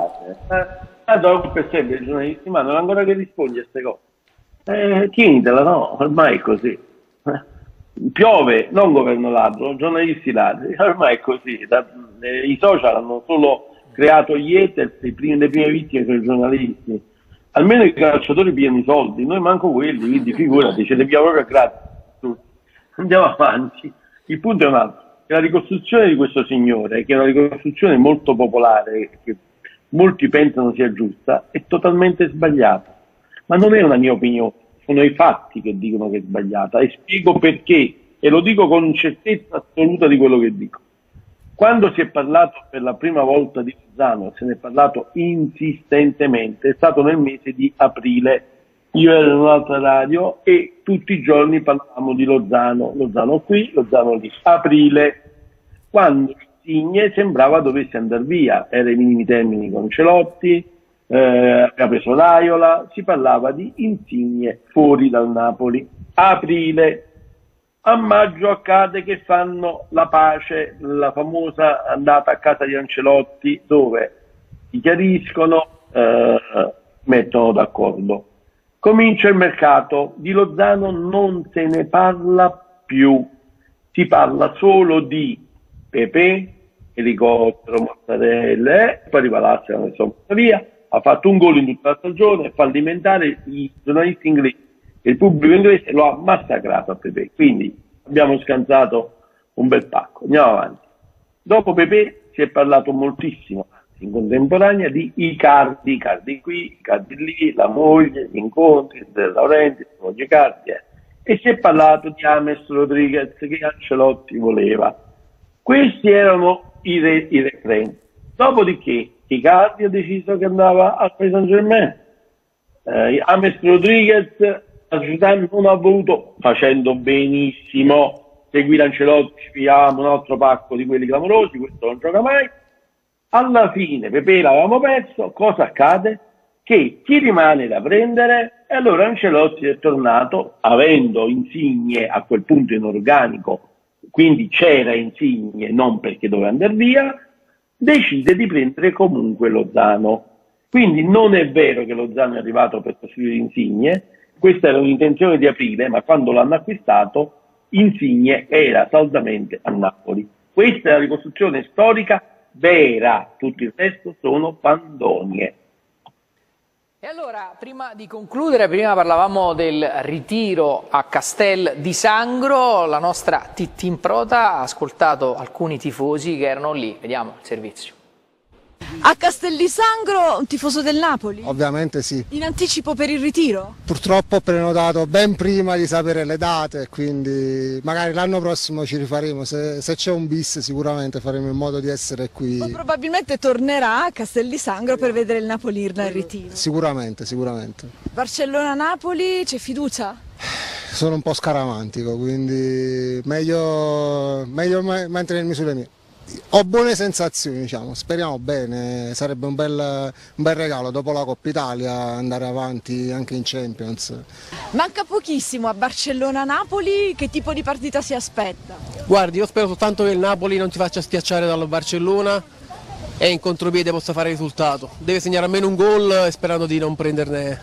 Ma dopo per sempre i giornalisti ma non ancora che rispondi a queste cose. Eh, tienitela, no, ormai è così. Piove, non governo ladro, giornalisti ladri, ormai è così. Da, eh, I social hanno solo creato gli hater, le prime, le prime vittime sono i giornalisti. Almeno i calciatori pigliano i soldi, noi manco quelli, quindi figurati, ce li abbiamo proprio gratis. Andiamo avanti. Il punto è un altro, che la ricostruzione di questo signore, che è una ricostruzione molto popolare, che molti pensano sia giusta, è totalmente sbagliata. Ma non è una mia opinione, sono i fatti che dicono che è sbagliata e spiego perché, e lo dico con certezza assoluta di quello che dico. Quando si è parlato per la prima volta di Lozano, se ne è parlato insistentemente, è stato nel mese di aprile. Io ero in un'altra radio e tutti i giorni parlavamo di Lozano, Lozano qui, Lozano lì. Aprile, quando Insigne sembrava dovesse andare via, era ai minimi termini con Celotti, eh, aveva preso Raiola, si parlava di Insigne fuori dal Napoli. Aprile, a maggio accade che fanno la pace, la famosa andata a casa di Ancelotti, dove si chiariscono, eh, mettono d'accordo. Comincia il mercato, di Lozano non se ne parla più, si parla solo di Pepe, elicottero, mozzarella, eh, poi arriva l'Arsenal, non so, via, ha fatto un gol in tutta la stagione, fallimentare, i giornalisti inglesi e il pubblico inglese lo ha massacrato a Pepe, quindi abbiamo scansato un bel pacco, andiamo avanti. Dopo Pepe si è parlato moltissimo, in contemporanea, di Icardi, Icardi qui, Icardi lì, la moglie, gli incontri, De Laurentiis, la moglie Icardi, eh. e si è parlato di James Rodriguez che Ancelotti voleva. Questi erano i, re, i refrain. Dopodiché Icardi ha deciso che andava al Paris Saint-Germain, eh, James Rodriguez la società non ha voluto, facendo benissimo, seguire Ancelotti, spiavamo un altro pacco di quelli clamorosi, questo non gioca mai. Alla fine Pepe l'avevamo perso, cosa accade? Che chi rimane da prendere? E allora Ancelotti è tornato, avendo Insigne a quel punto in organico, quindi c'era Insigne, non perché doveva andare via, decide di prendere comunque Lozano. Quindi non è vero che Lozano è arrivato per sostituire Insigne, questa era un'intenzione di aprile, ma quando l'hanno acquistato Insigne era saldamente a Napoli. Questa è la ricostruzione storica vera, tutto il resto sono fandonie. E allora, prima di concludere, prima parlavamo del ritiro a Castel di Sangro, la nostra Titti in Prota ha ascoltato alcuni tifosi che erano lì, vediamo il servizio. A Castel di Sangro, un tifoso del Napoli? Ovviamente sì. In anticipo per il ritiro? Purtroppo ho prenotato ben prima di sapere le date, quindi magari l'anno prossimo ci rifaremo, se, se c'è un bis sicuramente faremo in modo di essere qui. O probabilmente tornerà a Castel di Sangro per vedere il Napoli in ritiro? Sicuramente, sicuramente. Barcellona-Napoli, c'è fiducia? Sono un po' scaramantico, quindi meglio, meglio mantenermi sulle mie. Ho buone sensazioni, diciamo, speriamo bene, sarebbe un bel, un bel regalo dopo la Coppa Italia andare avanti anche in Champions. Manca pochissimo a Barcellona-Napoli, che tipo di partita si aspetta? Guardi, io spero soltanto che il Napoli non si faccia schiacciare dal Barcellona e in contropiede possa fare risultato. Deve segnare almeno un gol sperando di non prenderne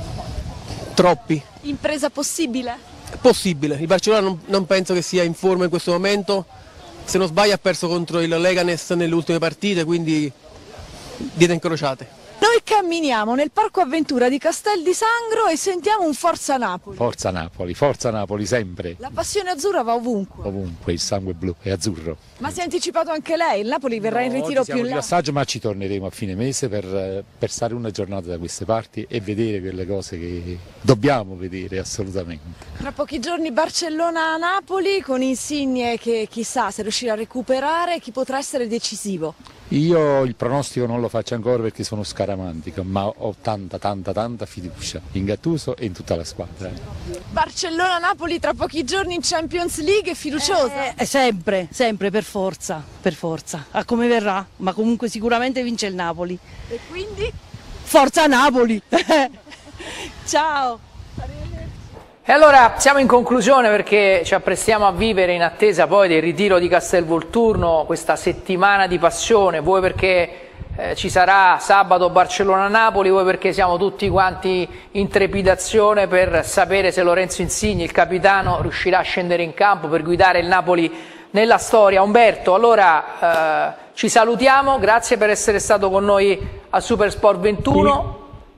troppi. Impresa possibile? Possibile, il Barcellona non, non penso che sia in forma in questo momento. Se non sbaglio ha perso contro il Leganés nelle ultime partite, quindi dita incrociate. Noi Noi camminiamo nel Parco Avventura di Castel di Sangro e sentiamo un Forza Napoli. Forza Napoli, Forza Napoli sempre. La passione azzurra va ovunque. Ovunque, il sangue blu è azzurro. Ma si è anticipato anche lei, il Napoli verrà no, in ritiro più in là. Rilassaggio, ma ci torneremo a fine mese per, per stare una giornata da queste parti e vedere quelle cose che dobbiamo vedere assolutamente. Tra pochi giorni Barcellona-Napoli con Insigne che chissà se riuscirà a recuperare, chi potrà essere decisivo? Io il pronostico non lo faccio ancora perché sono scaramantico, ma ho tanta tanta tanta fiducia in Gattuso e in tutta la squadra. Barcellona-Napoli tra pochi giorni in Champions League, è fiduciosa? Eh, sempre, sempre per forza, per forza, a come verrà, ma comunque sicuramente vince il Napoli. E quindi? Forza Napoli! Ciao! E allora siamo in conclusione perché ci apprestiamo a vivere in attesa poi del ritiro di Castelvolturno questa settimana di passione, voi perché eh, ci sarà sabato Barcellona-Napoli, voi perché siamo tutti quanti in trepidazione per sapere se Lorenzo Insigne, il capitano, riuscirà a scendere in campo per guidare il Napoli nella storia. Umberto, allora eh, ci salutiamo, grazie per essere stato con noi a Supersport ventuno.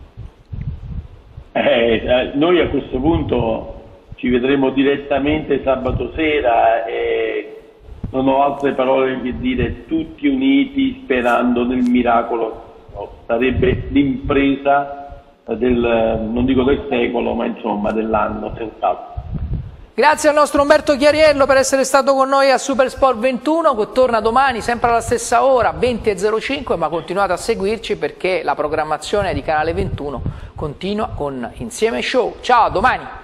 Eh, noi a questo punto ci vedremo direttamente sabato sera e non ho altre parole che dire, tutti uniti sperando nel miracolo. Sarebbe l'impresa del, non dico del secolo, ma insomma dell'anno senz'altro. Grazie al nostro Umberto Chiariello per essere stato con noi a Supersport ventuno, che torna domani sempre alla stessa ora, venti e zero cinque, ma continuate a seguirci perché la programmazione di Canale ventuno continua con Insieme Show. Ciao, a domani!